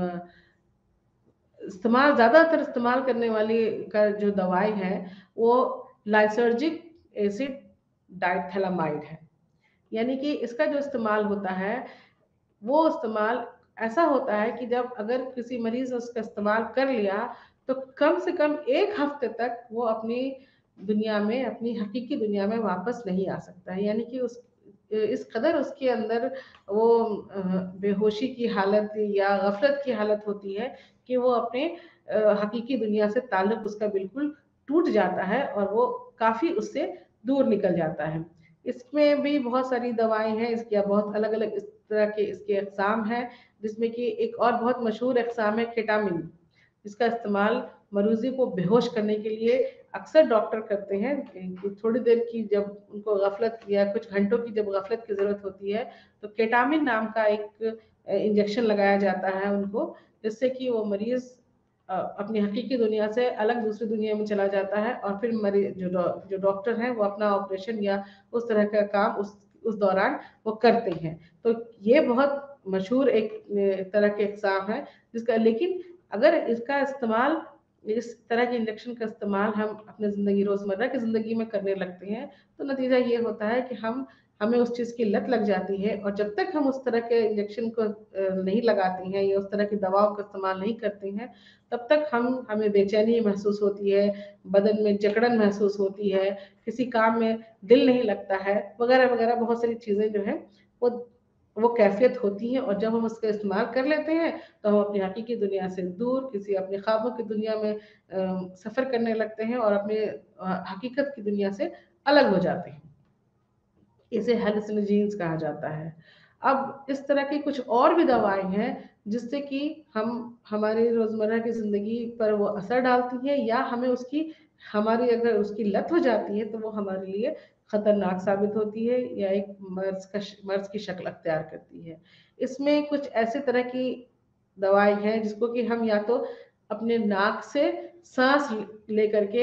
ज़्यादातर इस्तेमाल करने वाली का जो दवाई है, वो लाइसर्जिक एसिड डाइथैलामाइड है। यानी कि इसका जो इस्तेमाल होता है, वो इस्तेमाल ऐसा होता है कि जब अगर किसी मरीज़ ने उसका इस्तेमाल कर लिया, तो कम से कम 1 हफ़्ते तक वो अपनी दुनिया में, अपनी हकीकी दुनिया में वापस नहीं आ सकता है। यानी कि इस कदर उसके अंदर वो बेहोशी की हालत या गफ़लत की हालत होती है कि वो अपने हकीकी दुनिया से ताल्लुक़ उसका बिल्कुल टूट जाता है और वो काफ़ी उससे दूर निकल जाता है। इसमें भी बहुत सारी दवाएँ हैं, इसकी बहुत अलग-अलग इस तरह के इसके अक़साम हैं, जिसमें कि एक और बहुत मशहूर अक़साम है केटामिन, जिसका इस्तेमाल मरीज़ों को बेहोश करने के लिए अक्सर डॉक्टर करते हैं कि थोड़ी देर की जब उनको गफ़लत या कुछ घंटों की जब गफ़लत की ज़रूरत होती है, तो केटामिन नाम का एक इंजेक्शन लगाया जाता है उनको, जिससे कि वो मरीज़ अपनी हकीकी दुनिया से अलग दूसरी दुनिया में चला जाता है और फिर जो डॉक्टर हैं वो अपना ऑपरेशन या उस तरह का काम उस दौरान वो करते हैं। तो ये बहुत मशहूर एक तरह के इक़साम है, जिसका लेकिन अगर इसका इस्तेमाल इस तरह के इंजेक्शन का इस्तेमाल हम अपनी ज़िंदगी रोज़मर्रा की ज़िंदगी में करने लगते हैं, तो नतीजा ये होता है कि हमें उस चीज़ की लत लग जाती है और जब तक हम उस तरह के इंजेक्शन को नहीं लगाते हैं या उस तरह की दवाओं का इस्तेमाल नहीं करते हैं, तब तक हमें बेचैनी महसूस होती है, बदन में जकड़न महसूस होती है, किसी काम में दिल नहीं लगता है, वगैरह-वगैरह बहुत सारी चीज़ें जो हैं वो वो कैफ़ियत होती हैं और जब हम उसका इस्तेमाल कर लेते हैं, तो हम अपनी हकीकी दुनिया से दूर किसी अपने ख्वाबों की दुनिया में सफ़र करने लगते हैं और अपने हकीकत की दुनिया से अलग हो जाते हैं। इसे हैलुसिनोजेन्स कहा जाता है। अब इस तरह की कुछ और भी दवाएँ हैं, जिससे कि हम हमारी रोज़मर्रा की ज़िंदगी पर वो असर डालती हैं या हमारी अगर उसकी लत हो जाती है, तो वो हमारे लिए खतरनाक साबित होती है या एक मर्ज़ की शक्ल अख्तियार करती है। इसमें कुछ ऐसे तरह की दवाएँ हैं, जिसको कि हम या तो अपने नाक से साँस लेकर के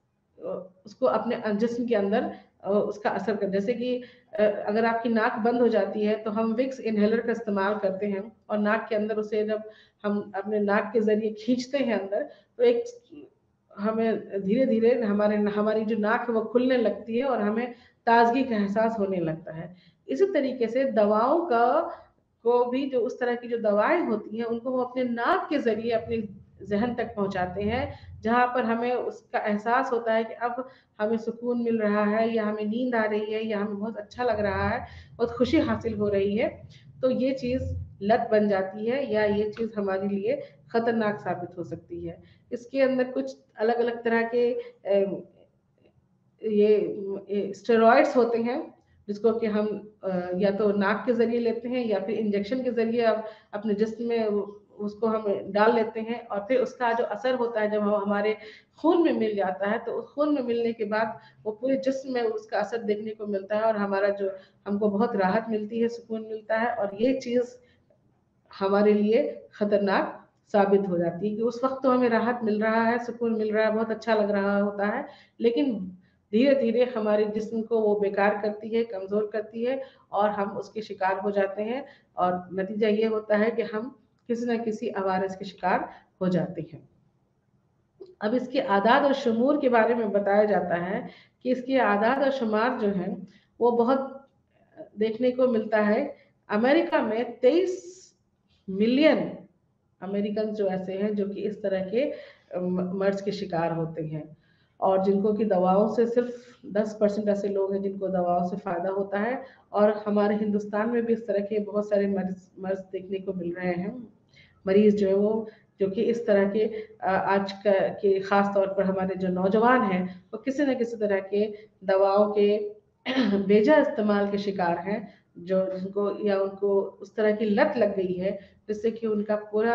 उसको अपने जिस्म के अंदर उसका असर कर जैसे कि अगर आपकी नाक बंद हो जाती है, तो हम विक्स इन्हेलर का इस्तेमाल करते हैं और नाक के अंदर उसे जब हम अपने नाक के ज़रिए खींचते हैं अंदर, तो एक हमें धीरे-धीरे हमारी जो नाक है वो खुलने लगती है और हमें ताज़गी का एहसास होने लगता है। इसी तरीके से दवाओं का को भी जो उस तरह की जो दवाएँ होती हैं, उनको वो अपने नाक के ज़रिए अपने ज़हन तक पहुँचाते हैं, जहाँ पर हमें उसका एहसास होता है कि अब हमें सुकून मिल रहा है या हमें नींद आ रही है या हमें बहुत अच्छा लग रहा है, बहुत खुशी हासिल हो रही है। तो ये चीज़ लत बन जाती है या ये चीज़ हमारे लिए खतरनाक साबित हो सकती है। इसके अंदर कुछ अलग-अलग तरह के स्टेरॉइड्स होते हैं, जिसको कि हम या तो नाक के ज़रिए लेते हैं या फिर इंजेक्शन के ज़रिए अपने जिस्म में उसको हम डाल लेते हैं और फिर उसका जो असर होता है जब वो हमारे खून में मिल जाता है, तो उस खून में मिलने के बाद वो पूरे जिस्म में उसका असर देखने को मिलता है और हमको बहुत राहत मिलती है, सुकून मिलता है और ये चीज़ हमारे लिए खतरनाक साबित हो जाती है कि उस वक़्त तो हमें राहत मिल रहा है, सुकून मिल रहा है, बहुत अच्छा लग रहा होता है, लेकिन धीरे-धीरे हमारे जिस्म को वो बेकार करती है, कमज़ोर करती है और हम उसके शिकार हो जाते हैं और नतीजा ये होता है कि हम किसी न किसी अवारस के शिकार हो जाते हैं। अब इसके आदाद और शुमूर के बारे में बताया जाता है कि इसके आदाद और शुमार जो हैं, वो बहुत देखने को मिलता है। अमेरिका में 23 मिलियन अमेरिकन जो ऐसे हैं जो कि इस तरह के मर्ज़ के शिकार होते हैं और जिनको कि दवाओं से सिर्फ 10% ऐसे लोग हैं जिनको दवाओं से फ़ायदा होता है और हमारे हिंदुस्तान में भी इस तरह के बहुत सारे मर्ज़ देखने को मिल रहे हैं। मरीज़ जो है वो जो कि इस तरह के आज के ख़ास तौर पर हमारे जो नौजवान हैं, वो किसी न किसी तरह के दवाओं के बेजा इस्तेमाल के शिकार हैं, जिनको या उनको उस तरह की लत लग गई है, जिससे कि उनका पूरा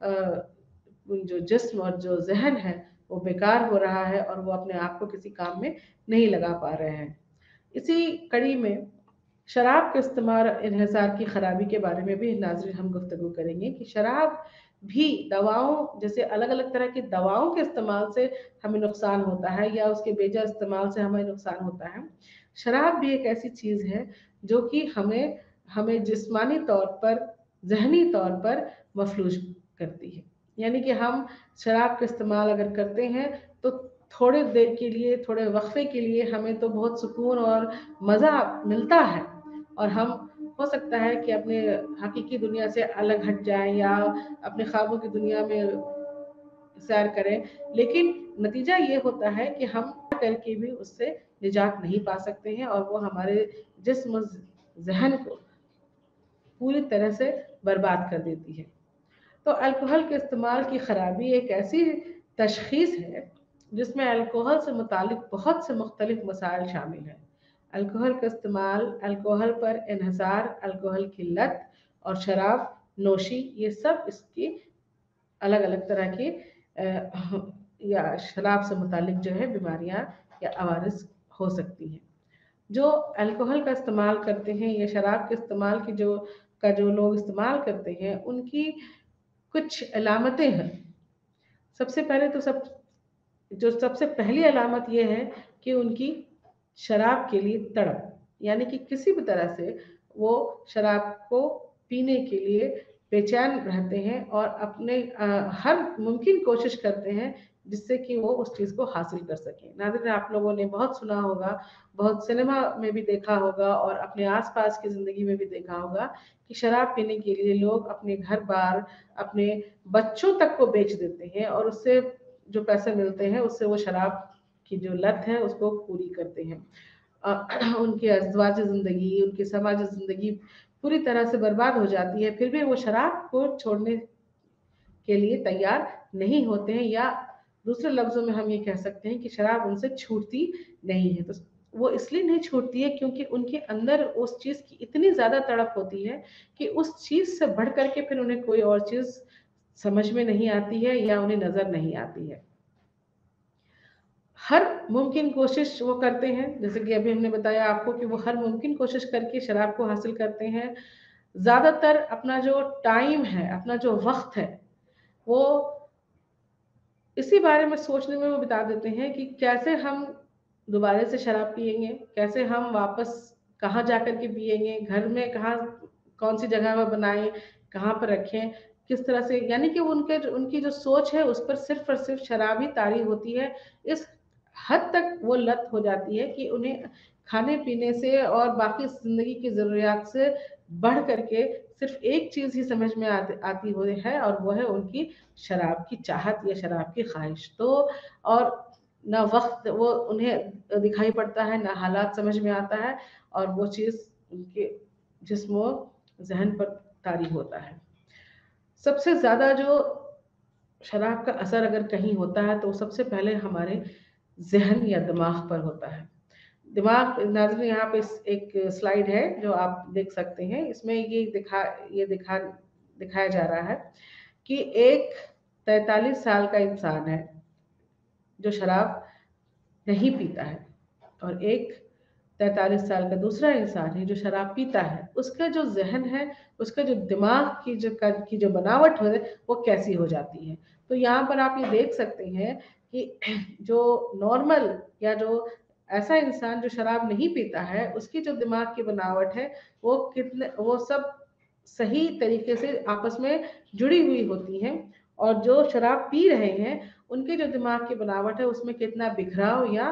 जो जिस्म और जो ज़हन है, वो बेकार हो रहा है और वो अपने आप को किसी काम में नहीं लगा पा रहे हैं। इसी कड़ी में शराब के इस्तेमाल इन्हिसार की खराबी के बारे में भी नाज़रीन हम गुफ्तगू करेंगे कि शराब भी दवाओं जैसे अलग-अलग तरह की दवाओं के इस्तेमाल से हमें नुकसान होता है या उसके बेजा इस्तेमाल से हमें नुकसान होता है। शराब भी एक ऐसी चीज़ है जो कि हमें हमें जिस्मानी तौर पर, ज़हनी तौर पर मफ़लूज करती है। यानी कि हम शराब का इस्तेमाल अगर करते हैं तो थोड़ी देर के लिए, थोड़े वक़्फ़े के लिए हमें तो बहुत सुकून और मज़ा मिलता है और हम हो सकता है कि अपने हकीकी दुनिया से अलग हट जाएँ या अपने ख्वाबों की दुनिया में सैर करें, लेकिन नतीजा ये होता है कि हम करके भी उससे निजात नहीं पा सकते हैं और वो हमारे जिस्म ज़हन को पूरी तरह से बर्बाद कर देती है। तो अल्कोहल के इस्तेमाल की खराबी एक ऐसी तशख़ीस है जिसमें अल्कोहल से मुतालिक बहुत से मुख्तलिफ मसाइल शामिल हैं। अल्कोहल का इस्तेमाल, अल्कोहल पर इन्हिसार, अल्कोहल की लत और शराब नोशी, ये सब इसकी अलग अलग तरह की या शराब से मुतालिक जो है बीमारियां या अवारिस हो सकती हैं। जो अल्कोहल का इस्तेमाल करते हैं या शराब के इस्तेमाल की जो लोग इस्तेमाल करते हैं, उनकी कुछ अलामतें हैं। सबसे पहले तो सबसे पहली अलामत ये है कि उनकी शराब के लिए तड़प, यानी कि किसी भी तरह से वो शराब को पीने के लिए बेचैन रहते हैं और अपने हर मुमकिन कोशिश करते हैं जिससे कि वो उस चीज़ को हासिल कर सकें। नाज़रीन, आप लोगों ने बहुत सुना होगा, बहुत सिनेमा में भी देखा होगा और अपने आसपास की ज़िंदगी में भी देखा होगा कि शराब पीने के लिए लोग अपने घर-बार, अपने बच्चों तक को बेच देते हैं और उससे जो पैसे मिलते हैं उससे वो शराब की जो लत है उसको पूरी करते हैं। उनकी अज़वाजी ज़िंदगी, उनकी समाजी ज़िंदगी पूरी तरह से बर्बाद हो जाती है, फिर भी वो शराब को छोड़ने के लिए तैयार नहीं होते हैं, या दूसरे लफ्ज़ों में हम ये कह सकते हैं कि शराब उनसे छूटती नहीं है। तो वो इसलिए नहीं छूटती है क्योंकि उनके अंदर उस चीज़ की इतनी ज़्यादा तड़प होती है कि उस चीज़ से बढ़ कर के फिर उन्हें कोई और चीज़ समझ में नहीं आती है या उन्हें नज़र नहीं आती है। हर मुमकिन कोशिश वो करते हैं, जैसे कि अभी हमने बताया आपको कि वो हर मुमकिन कोशिश करके शराब को हासिल करते हैं। ज़्यादातर अपना जो टाइम है, अपना जो वक़्त है, वो इसी बारे में सोचने में वो बिता देते हैं कि कैसे हम दोबारा से शराब पिएँगे, कैसे हम वापस कहाँ जाकर के पिएँगे, घर में कहाँ कौन-सी जगह पर बनाएँ, कहाँ पर रखें, किस तरह से, यानी कि उनकी जो सोच है उस पर सिर्फ़ और सिर्फ़ शराब ही तारी होती है। इस हद तक वो लत हो जाती है कि उन्हें खाने-पीने से और बाकी ज़िंदगी की ज़रूरियात से बढ़ कर के सिर्फ़ एक चीज़ ही समझ में आती हुई है और वो है उनकी शराब की चाहत या शराब की ख़्वाहिश। तो और ना वक़्त वो उन्हें दिखाई पड़ता है, ना हालात समझ में आता है और वो चीज़ उनके जिस्म व ज़हन पर तारी होता है। सबसे ज़्यादा जो शराब का असर अगर कहीं होता है तो सबसे पहले हमारे ज़हन या दिमाग पर होता है। दिमाग, नाज़रीन, यहाँ पे एक स्लाइड है जो आप देख सकते हैं। इसमें दिखाया जा रहा है कि एक 43 साल का इंसान है जो शराब नहीं पीता है और एक 43 साल का दूसरा इंसान है जो शराब पीता है। उसका जो ज़हन है, उसका जो दिमाग की जो बनावट है वो कैसी हो जाती है। तो यहाँ पर आप ये देख सकते हैं कि जो नॉर्मल या जो ऐसा इंसान जो शराब नहीं पीता है, उसकी जो दिमाग की बनावट है वो सब सही तरीके से आपस में जुड़ी हुई होती हैं और जो शराब पी रहे हैं उनके जो दिमाग की बनावट है उसमें कितना बिखराव या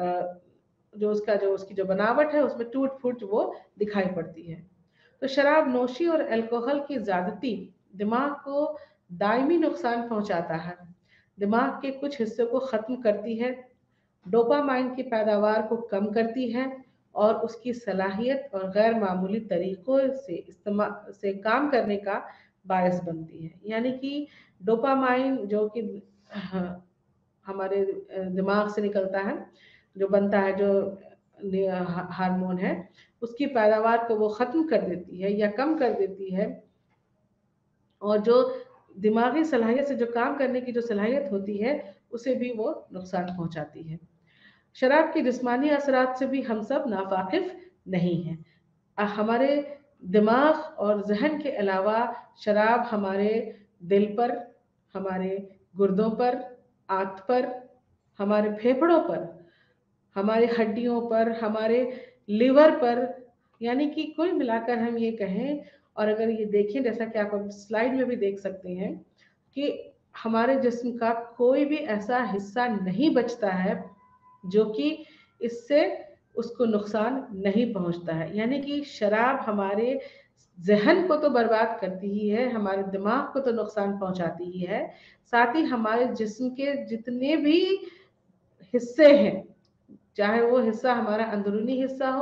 जो उसकी जो बनावट है उसमें टूट-फूट वो दिखाई पड़ती है। तो शराब नोशी और अल्कोहल की ज़्यादती दिमाग को दायमी नुकसान पहुँचाता है। दिमाग के कुछ हिस्सों को ख़त्म करती है, डोपामाइन की पैदावार को कम करती है और उसकी सलाहियत और गैर मामूली तरीकों से काम करने का बायस बनती है। यानी कि डोपामाइन जो कि हाँ, हमारे दिमाग से निकलता है, जो बनता है, जो हार्मोन है, उसकी पैदावार को वो ख़त्म कर देती है या कम कर देती है और जो दिमागी सलाहियत से जो काम करने की जो सलाहियत होती है, उसे भी वो नुकसान पहुँचाती है। शराब के जिस्मानी असरात से भी हम सब नावाकिफ़ नहीं हैं। हमारे दिमाग और ज़हन के अलावा शराब हमारे दिल पर, हमारे गुर्दों पर, आँत पर, हमारे फेफड़ों पर, हमारी हड्डियों पर, हमारे लिवर पर, यानी कि कुल मिलाकर हम ये कहें और अगर ये देखें, जैसा कि आप अब स्लाइड में भी देख सकते हैं कि हमारे जिस्म का कोई भी ऐसा हिस्सा नहीं बचता है जो कि इससे उसको नुकसान नहीं पहुंचता है। यानी कि शराब हमारे ज़हन को तो बर्बाद करती ही है, हमारे दिमाग को तो नुकसान पहुंचाती ही है, साथ ही हमारे जिस्म के जितने भी हिस्से हैं, चाहे वो हिस्सा हमारा अंदरूनी हिस्सा हो,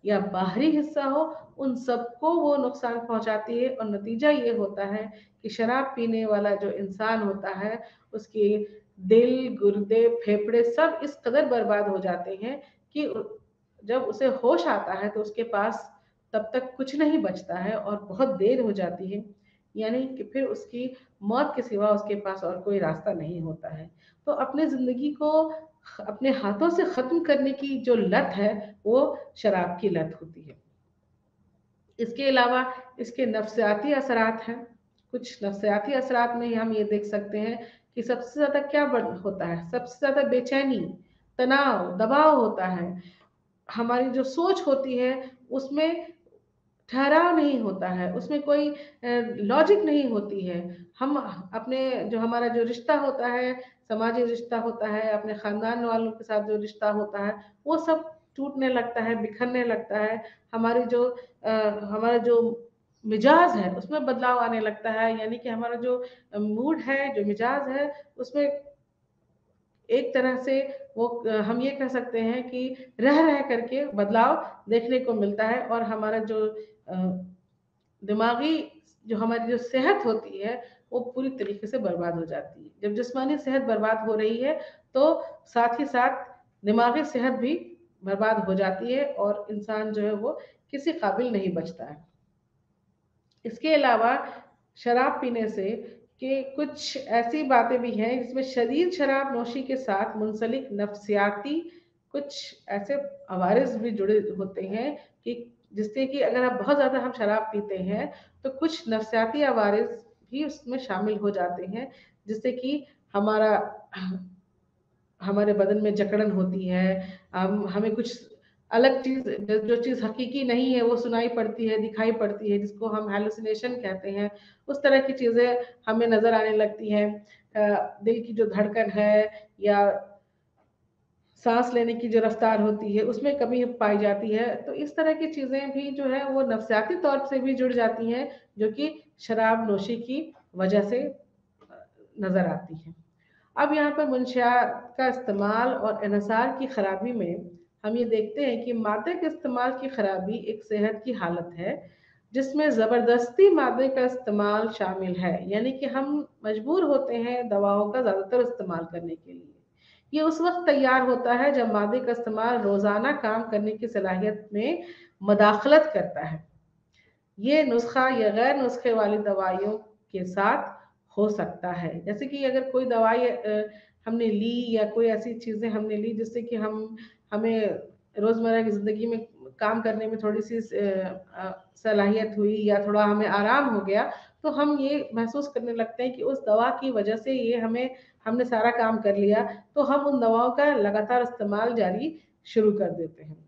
या बाहरी हिस्सा हो, उन सबको वो नुकसान पहुंचाती है। और नतीजा ये होता है कि शराब पीने वाला जो इंसान होता है, उसके दिल, गुर्दे, फेफड़े सब इस कदर बर्बाद हो जाते हैं कि जब उसे होश आता है तो उसके पास तब तक कुछ नहीं बचता है और बहुत देर हो जाती है, यानी कि फिर उसकी मौत के सिवा उसके पास और कोई रास्ता नहीं होता है। तो अपने ज़िंदगी को अपने हाथों से ख़त्म करने की जो लत है, वो शराब की लत होती है। इसके अलावा इसके नफ्सियाती असरात हैं। कुछ नफ्सियाती असरात में हम ये देख सकते हैं कि सबसे ज़्यादा क्या होता है, सबसे ज़्यादा बेचैनी, तनाव, दबाव होता है। हमारी जो सोच होती है उसमें ठहराव नहीं होता है, उसमें कोई लॉजिक नहीं होती है। हम अपने जो हमारा जो रिश्ता होता है, समाजी रिश्ता होता है, अपने ख़ानदान वालों के साथ जो रिश्ता होता है, वो सब टूटने लगता है, बिखरने लगता है। हमारी जो हमारा जो मिजाज है, उसमें बदलाव आने लगता है, यानी कि हमारा जो मूड है, जो मिजाज है, उसमें एक तरह से वो हम ये कह सकते हैं कि रह करके बदलाव देखने को मिलता है। और हमारा जो अ, दिमागी जो हमारी जो सेहत होती है, वो पूरी तरीके से बर्बाद हो जाती है। जब जिस्मानी सेहत बर्बाद हो रही है, तो साथ ही साथ दिमागी सेहत भी बर्बाद हो जाती है और इंसान जो है वो किसी काबिल नहीं बचता है। इसके अलावा शराब पीने से के कुछ ऐसी बातें भी हैं जिसमें शदीद शराब नोशी के साथ मुंसलिक नफ्सियाती कुछ ऐसे अवारिस भी जुड़े होते हैं कि जिससे कि अगर आप बहुत ज़्यादा हम शराब पीते हैं तो कुछ नफ्सियाती अवारिस भी उसमें शामिल हो जाते हैं, जिससे कि हमारा हमारे बदन में जकड़न होती है। हमें कुछ अलग चीज़ जो चीज़ हकीकी नहीं है वो सुनाई पड़ती है, दिखाई पड़ती है, जिसको हम हैलुसिनेशन कहते हैं। उस तरह की चीज़ें हमें नज़र आने लगती हैं। दिल की जो धड़कन है या साँस लेने की जो रफ़्तार होती है, उसमें कमी पाई जाती है। तो इस तरह की चीज़ें भी जो है वो नफ़्सियाती तौर से भी जुड़ जाती हैं, जो कि शराब नोशी की वजह से नज़र आती हैं। अब यहाँ पर मुंशियात का इस्तेमाल और इन्हसार की खराबी में हम ये देखते हैं कि मादे के इस्तेमाल की खराबी एक सेहत की हालत है, जिसमें ज़बरदस्ती मादे का इस्तेमाल शामिल है, यानी कि हम मजबूर होते हैं दवाओं का ज़्यादातर इस्तेमाल करने के लिए। ये उस वक्त तैयार होता है जब मादे का इस्तेमाल रोज़ाना काम करने की सलाहियत में मदाखलत करता है। ये नुस्खा या गैर नुस्खे वाली दवाइयों के साथ हो सकता है। जैसे कि अगर कोई दवाई हमने ली या कोई ऐसी चीज़ें हमने ली जिससे कि हमें रोज़मर्रा की ज़िंदगी में काम करने में थोड़ी-सी सलाहियत हुई या थोड़ा हमें आराम हो गया, तो हम ये महसूस करने लगते हैं कि उस दवा की वज़ह से ये हमने सारा काम कर लिया, तो हम उन दवाओं का लगातार इस्तेमाल जारी शुरू कर देते हैं।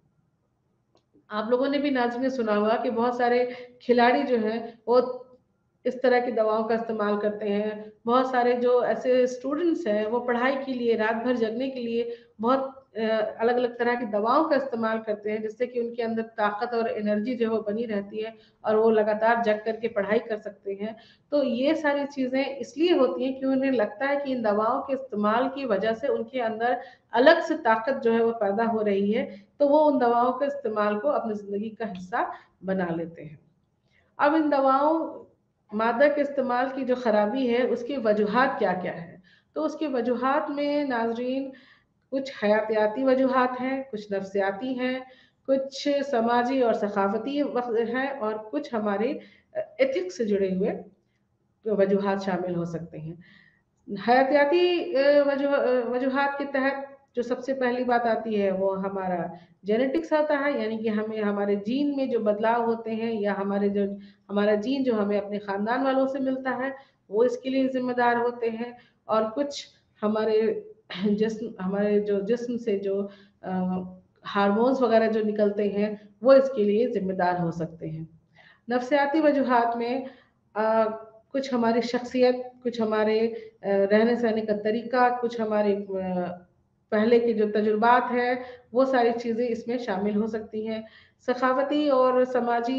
आप लोगों ने भी नाज़रीन सुना होगा कि बहुत सारे खिलाड़ी जो हैं वो इस तरह की दवाओं का इस्तेमाल करते हैं। बहुत सारे जो ऐसे स्टूडेंट्स हैं वो पढ़ाई के लिए रात भर जगने के लिए बहुत अलग-अलग तरह की दवाओं का इस्तेमाल करते हैं, जिससे कि उनके अंदर ताकत और एनर्जी जो है वो बनी रहती है और वो लगातार जग कर के पढ़ाई कर सकते हैं। तो ये सारी चीज़ें इसलिए होती हैं कि उन्हें लगता है कि इन दवाओं के इस्तेमाल की वजह से उनके अंदर अलग से ताकत जो है वो पैदा हो रही है, तो वो उन दवाओं के इस्तेमाल को अपनी ज़िंदगी का हिस्सा बना लेते हैं। अब इन दवाओं मादक इस्तेमाल की जो खराबी है उसकी वजूहात क्या-क्या हैं? तो उसकी वजूहात में नाज़रीन कुछ हयातियाती वजूहात हैं, कुछ नफ्सियाती हैं, कुछ समाजी और सकाफ़ती हैं और कुछ हमारे एथिक्स से जुड़े हुए वजूहात शामिल हो सकते हैं। हयातियाती वजूहात के तहत जो सबसे पहली बात आती है वो हमारा जेनेटिक्स आता है, यानी कि हमें हमारे जीन में जो बदलाव होते हैं या हमारा जीन जो हमें अपने ख़ानदान वालों से मिलता है, वो इसके लिए ज़िम्मेदार होते हैं। और कुछ हमारे हमारे जो जिस्म से जो हार्मोन्स वग़ैरह जो निकलते हैं, वो इसके लिए ज़िम्मेदार हो सकते हैं। नफ्सियाती वजूहात में कुछ हमारी शख्सियत, कुछ हमारे रहने-सहने का तरीका, कुछ हमारे पहले के जो तजुर्बात हैं, वो सारी चीज़ें इसमें शामिल हो सकती हैं। सखावती और समाजी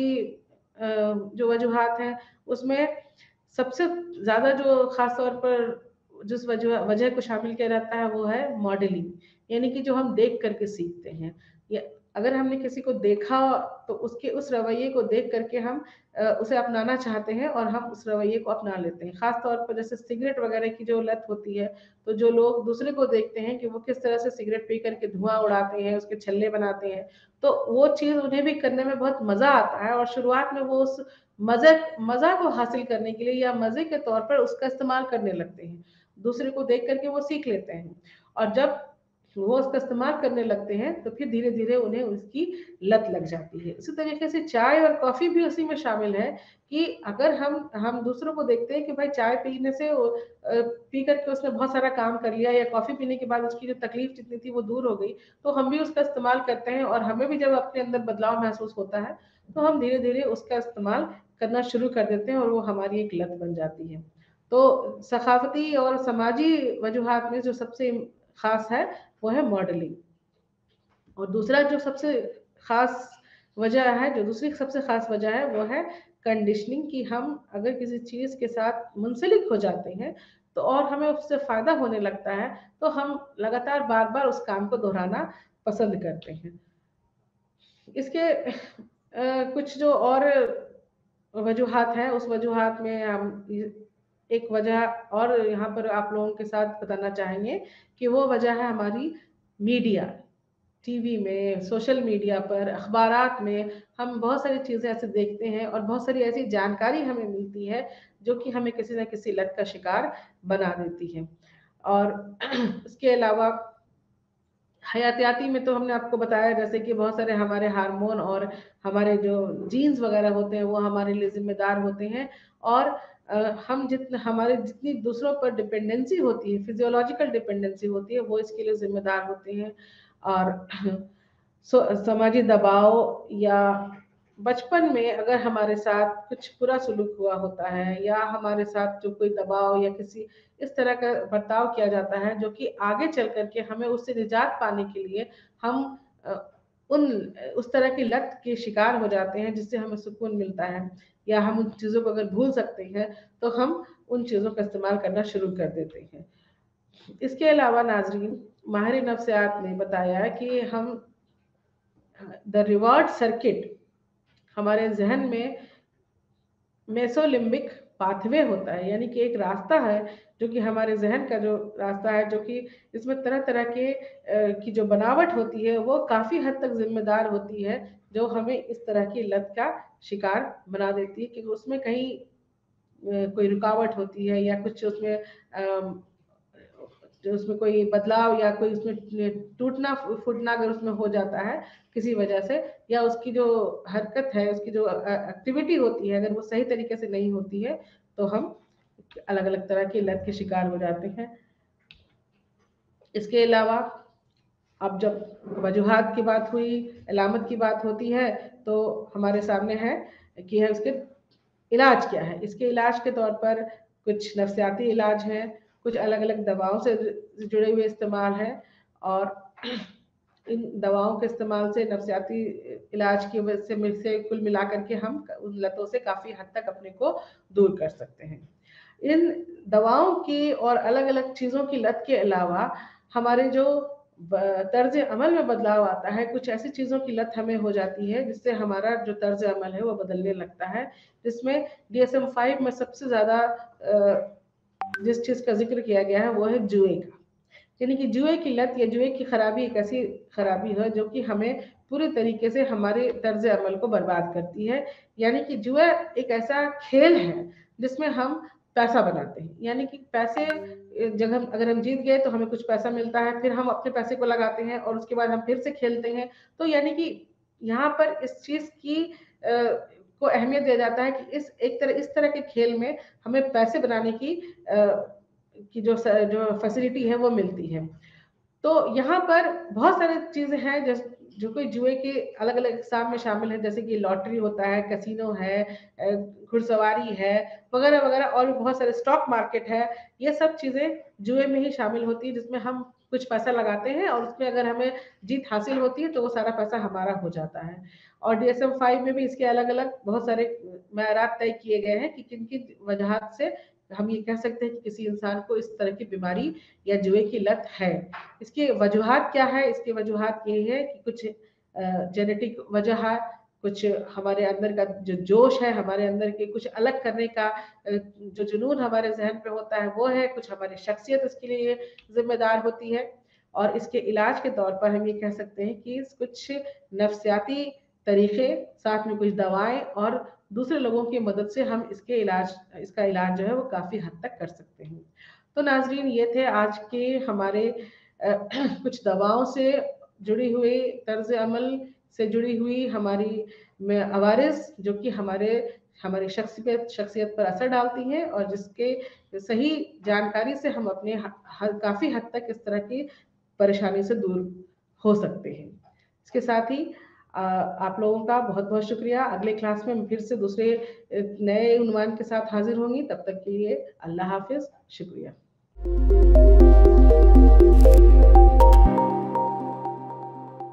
जो वजूहात हैं, उसमें सबसे ज़्यादा जो ख़ास तौर पर जिस वजह को शामिल किया जाता है, वो है मॉडलिंग, यानी कि जो हम देख कर के सीखते हैं। या अगर हमने किसी को देखा तो उसके उस रवैये को देख करके हम उसे अपनाना चाहते हैं और हम उस रवैये को अपना लेते हैं। ख़ास तौर पर जैसे सिगरेट वगैरह की जो लत होती है, तो जो लोग दूसरे को देखते हैं कि वो किस तरह से सिगरेट पी करके धुआं उड़ाते हैं, उसके छल्ले बनाते हैं, तो वो चीज़ उन्हें भी करने में बहुत मज़ा आता है और शुरुआत में वो उस मज़ा को हासिल करने के लिए या मज़े के तौर पर उसका इस्तेमाल करने लगते हैं। दूसरे को देख करके वो सीख लेते हैं और जब वो उसका इस्तेमाल करने लगते हैं तो फिर धीरे-धीरे उन्हें उसकी लत लग जाती है। इसी तरीके से चाय और कॉफ़ी भी उसी में शामिल है कि अगर हम दूसरों को देखते हैं कि भाई चाय पीने से पी कर के उसने बहुत सारा काम कर लिया या कॉफ़ी पीने के बाद उसकी जो तकलीफ़ जितनी थी वो दूर हो गई, तो हम भी उसका इस्तेमाल करते हैं और हमें भी जब अपने अंदर बदलाव महसूस होता है, तो हम धीरे-धीरे उसका इस्तेमाल करना शुरू कर देते हैं और वो हमारी एक लत बन जाती है। तो सकाफ़ती और समाजी वजूहात में जो सबसे ख़ास है, वो है मॉडलिंग। और दूसरा जो सबसे ख़ास वजह है, जो दूसरी सबसे ख़ास वजह है, वो है कंडीशनिंग कि हम अगर किसी चीज़ के साथ मुंसलिक हो जाते हैं, तो और हमें उससे फ़ायदा होने लगता है, तो हम लगातार बार-बार उस काम को दोहराना पसंद करते हैं। इसके कुछ जो और वजूहात हैं, उस वजूहात में हम एक वजह और यहाँ पर आप लोगों के साथ बताना चाहेंगे कि वो वजह है हमारी मीडिया। टीवी में, सोशल मीडिया पर, अखबारात में हम बहुत सारी चीज़ें ऐसे देखते हैं और बहुत सारी ऐसी जानकारी हमें मिलती है, जो कि हमें किसी न किसी लत का शिकार बना देती है। और इसके अलावा हयातियाती में तो हमने आपको बताया जैसे कि बहुत सारे हमारे हार्मोन और हमारे जो जीन्स वगैरह होते हैं वो हमारे लिए ज़िम्मेदार होते हैं और हम हमारे जितनी दूसरों पर डिपेंडेंसी होती है, फिज़ियोलॉजिकल डिपेंडेंसी होती है, वो इसके लिए ज़िम्मेदार होते हैं। और सामाजिक दबाव या बचपन में अगर हमारे साथ कुछ बुरा सलूक हुआ होता है या हमारे साथ जो कोई दबाव या किसी इस तरह का बर्ताव किया जाता है जो कि आगे चल कर के हमें उससे निजात पाने के लिए हम अ, उन उस तरह की लत के शिकार हो जाते हैं जिससे हमें सुकून मिलता है या हम उन चीज़ों को अगर भूल सकते हैं तो हम उन चीज़ों का इस्तेमाल करना शुरू कर देते हैं। इसके अलावा नाज़रीन, माहिर नफ्सियात ने बताया कि हम द रिवार्ड सर्किट हमारे ज़हन में मेसोलिम्बिक पाथवे होता है, यानी कि एक रास्ता है जो कि हमारे ज़हन का जो रास्ता है जो कि इसमें तरह-तरह के की जो बनावट होती है वो काफ़ी हद तक ज़िम्मेदार होती है, जो हमें इस तरह की लत का शिकार बना देती है कि उसमें कहीं कोई रुकावट होती है या कुछ उसमें जो उसमें कोई बदलाव या कोई उसमें टूटना फूटना अगर उसमें हो जाता है किसी वजह से या उसकी जो हरकत है उसकी जो एक्टिविटी होती है अगर वो सही तरीके से नहीं होती है तो हम अलग अलग तरह की लत के शिकार हो जाते हैं। इसके अलावा अब जब वजूहात की बात हुई, अलामत की बात होती है तो हमारे सामने है कि है उसके इलाज क्या है। इसके इलाज के तौर पर कुछ नफ्सियाती इलाज हैं, कुछ अलग-अलग दवाओं से जुड़े हुए इस्तेमाल हैं और इन दवाओं के इस्तेमाल से नफ्सियाती इलाज की वजह से कुल मिलाकर के हम उन लतों से काफ़ी हद तक अपने को दूर कर सकते हैं। इन दवाओं की और अलग-अलग चीज़ों की लत के अलावा हमारे जो तर्ज अमल में बदलाव आता है, कुछ ऐसी चीज़ों की लत हमें हो जाती है जिससे हमारा जो तर्ज अमल है वो बदलने लगता है, जिसमें DSM-5 में सबसे ज़्यादा जिस चीज़ का जिक्र किया गया है वो है जुए का। यानी कि जुए की लत या जुए की खराबी एक ऐसी खराबी है जो कि हमें पूरे तरीके से हमारे तर्ज अमल को बर्बाद करती है। यानी कि जुआ एक ऐसा खेल है जिसमें हम पैसा बनाते हैं, यानी कि पैसे जब हम अगर हम जीत गए तो हमें कुछ पैसा मिलता है, फिर हम अपने पैसे को लगाते हैं और उसके बाद हम फिर से खेलते हैं। तो यानी कि यहाँ पर इस चीज़ की को अहमियत दिया जाता है कि इस तरह के खेल में हमें पैसे बनाने की जो फैसिलिटी है वो मिलती है। तो यहाँ पर बहुत सारी चीज़ें हैं जो कोई जुए के अलग-अलग इक़साम में शामिल है, जैसे कि लॉटरी होता है, कैसीनो है, घुड़सवारी है, वगैरह-वगैरह और भी बहुत सारे स्टॉक मार्केट है। ये सब चीज़ें जुए में ही शामिल होती हैं, जिसमें हम कुछ पैसा लगाते हैं और उसमें अगर हमें जीत हासिल होती है, तो वो सारा पैसा हमारा हो जाता है। और DSM-5 में भी इसके अलग-अलग बहुत सारे मेयारात तय किए गए हैं कि किन-किन वजहात से हम ये कह सकते हैं कि किसी इंसान को इस तरह की बीमारी या जुए की लत है। इसकी वजूहात क्या है? इसकी वजूहात यही है कि कुछ जेनेटिक वजह है, कुछ हमारे अंदर का जो जोश है, हमारे अंदर के कुछ अलग करने का जो जुनून हमारे ज़हन पे होता है वो है, कुछ हमारी शख्सियत इसके लिए ज़िम्मेदार होती है। और इसके इलाज के तौर पर हम ये कह सकते हैं कि कुछ नफ्सियाती तरीके, साथ में कुछ दवाएँ और दूसरे लोगों की मदद से हम इसका इलाज जो है वो काफ़ी हद तक कर सकते हैं। तो नाज़रीन, ये थे आज के हमारे कुछ दवाओं से जुड़ी हुई, तर्ज़ अमल से जुड़ी हुई हमारी में अवारिस, जो कि हमारी शख्सियत पर असर डालती हैं और जिसके सही जानकारी से हम अपने काफ़ी हद तक इस तरह की परेशानी से दूर हो सकते हैं। इसके साथ ही आप लोगों का बहुत-बहुत शुक्रिया। अगले क्लास में हम फिर से दूसरे नए उन्वान के साथ हाज़िर होंगी। तब तक के लिए अल्लाह हाफ़िज़। शुक्रिया।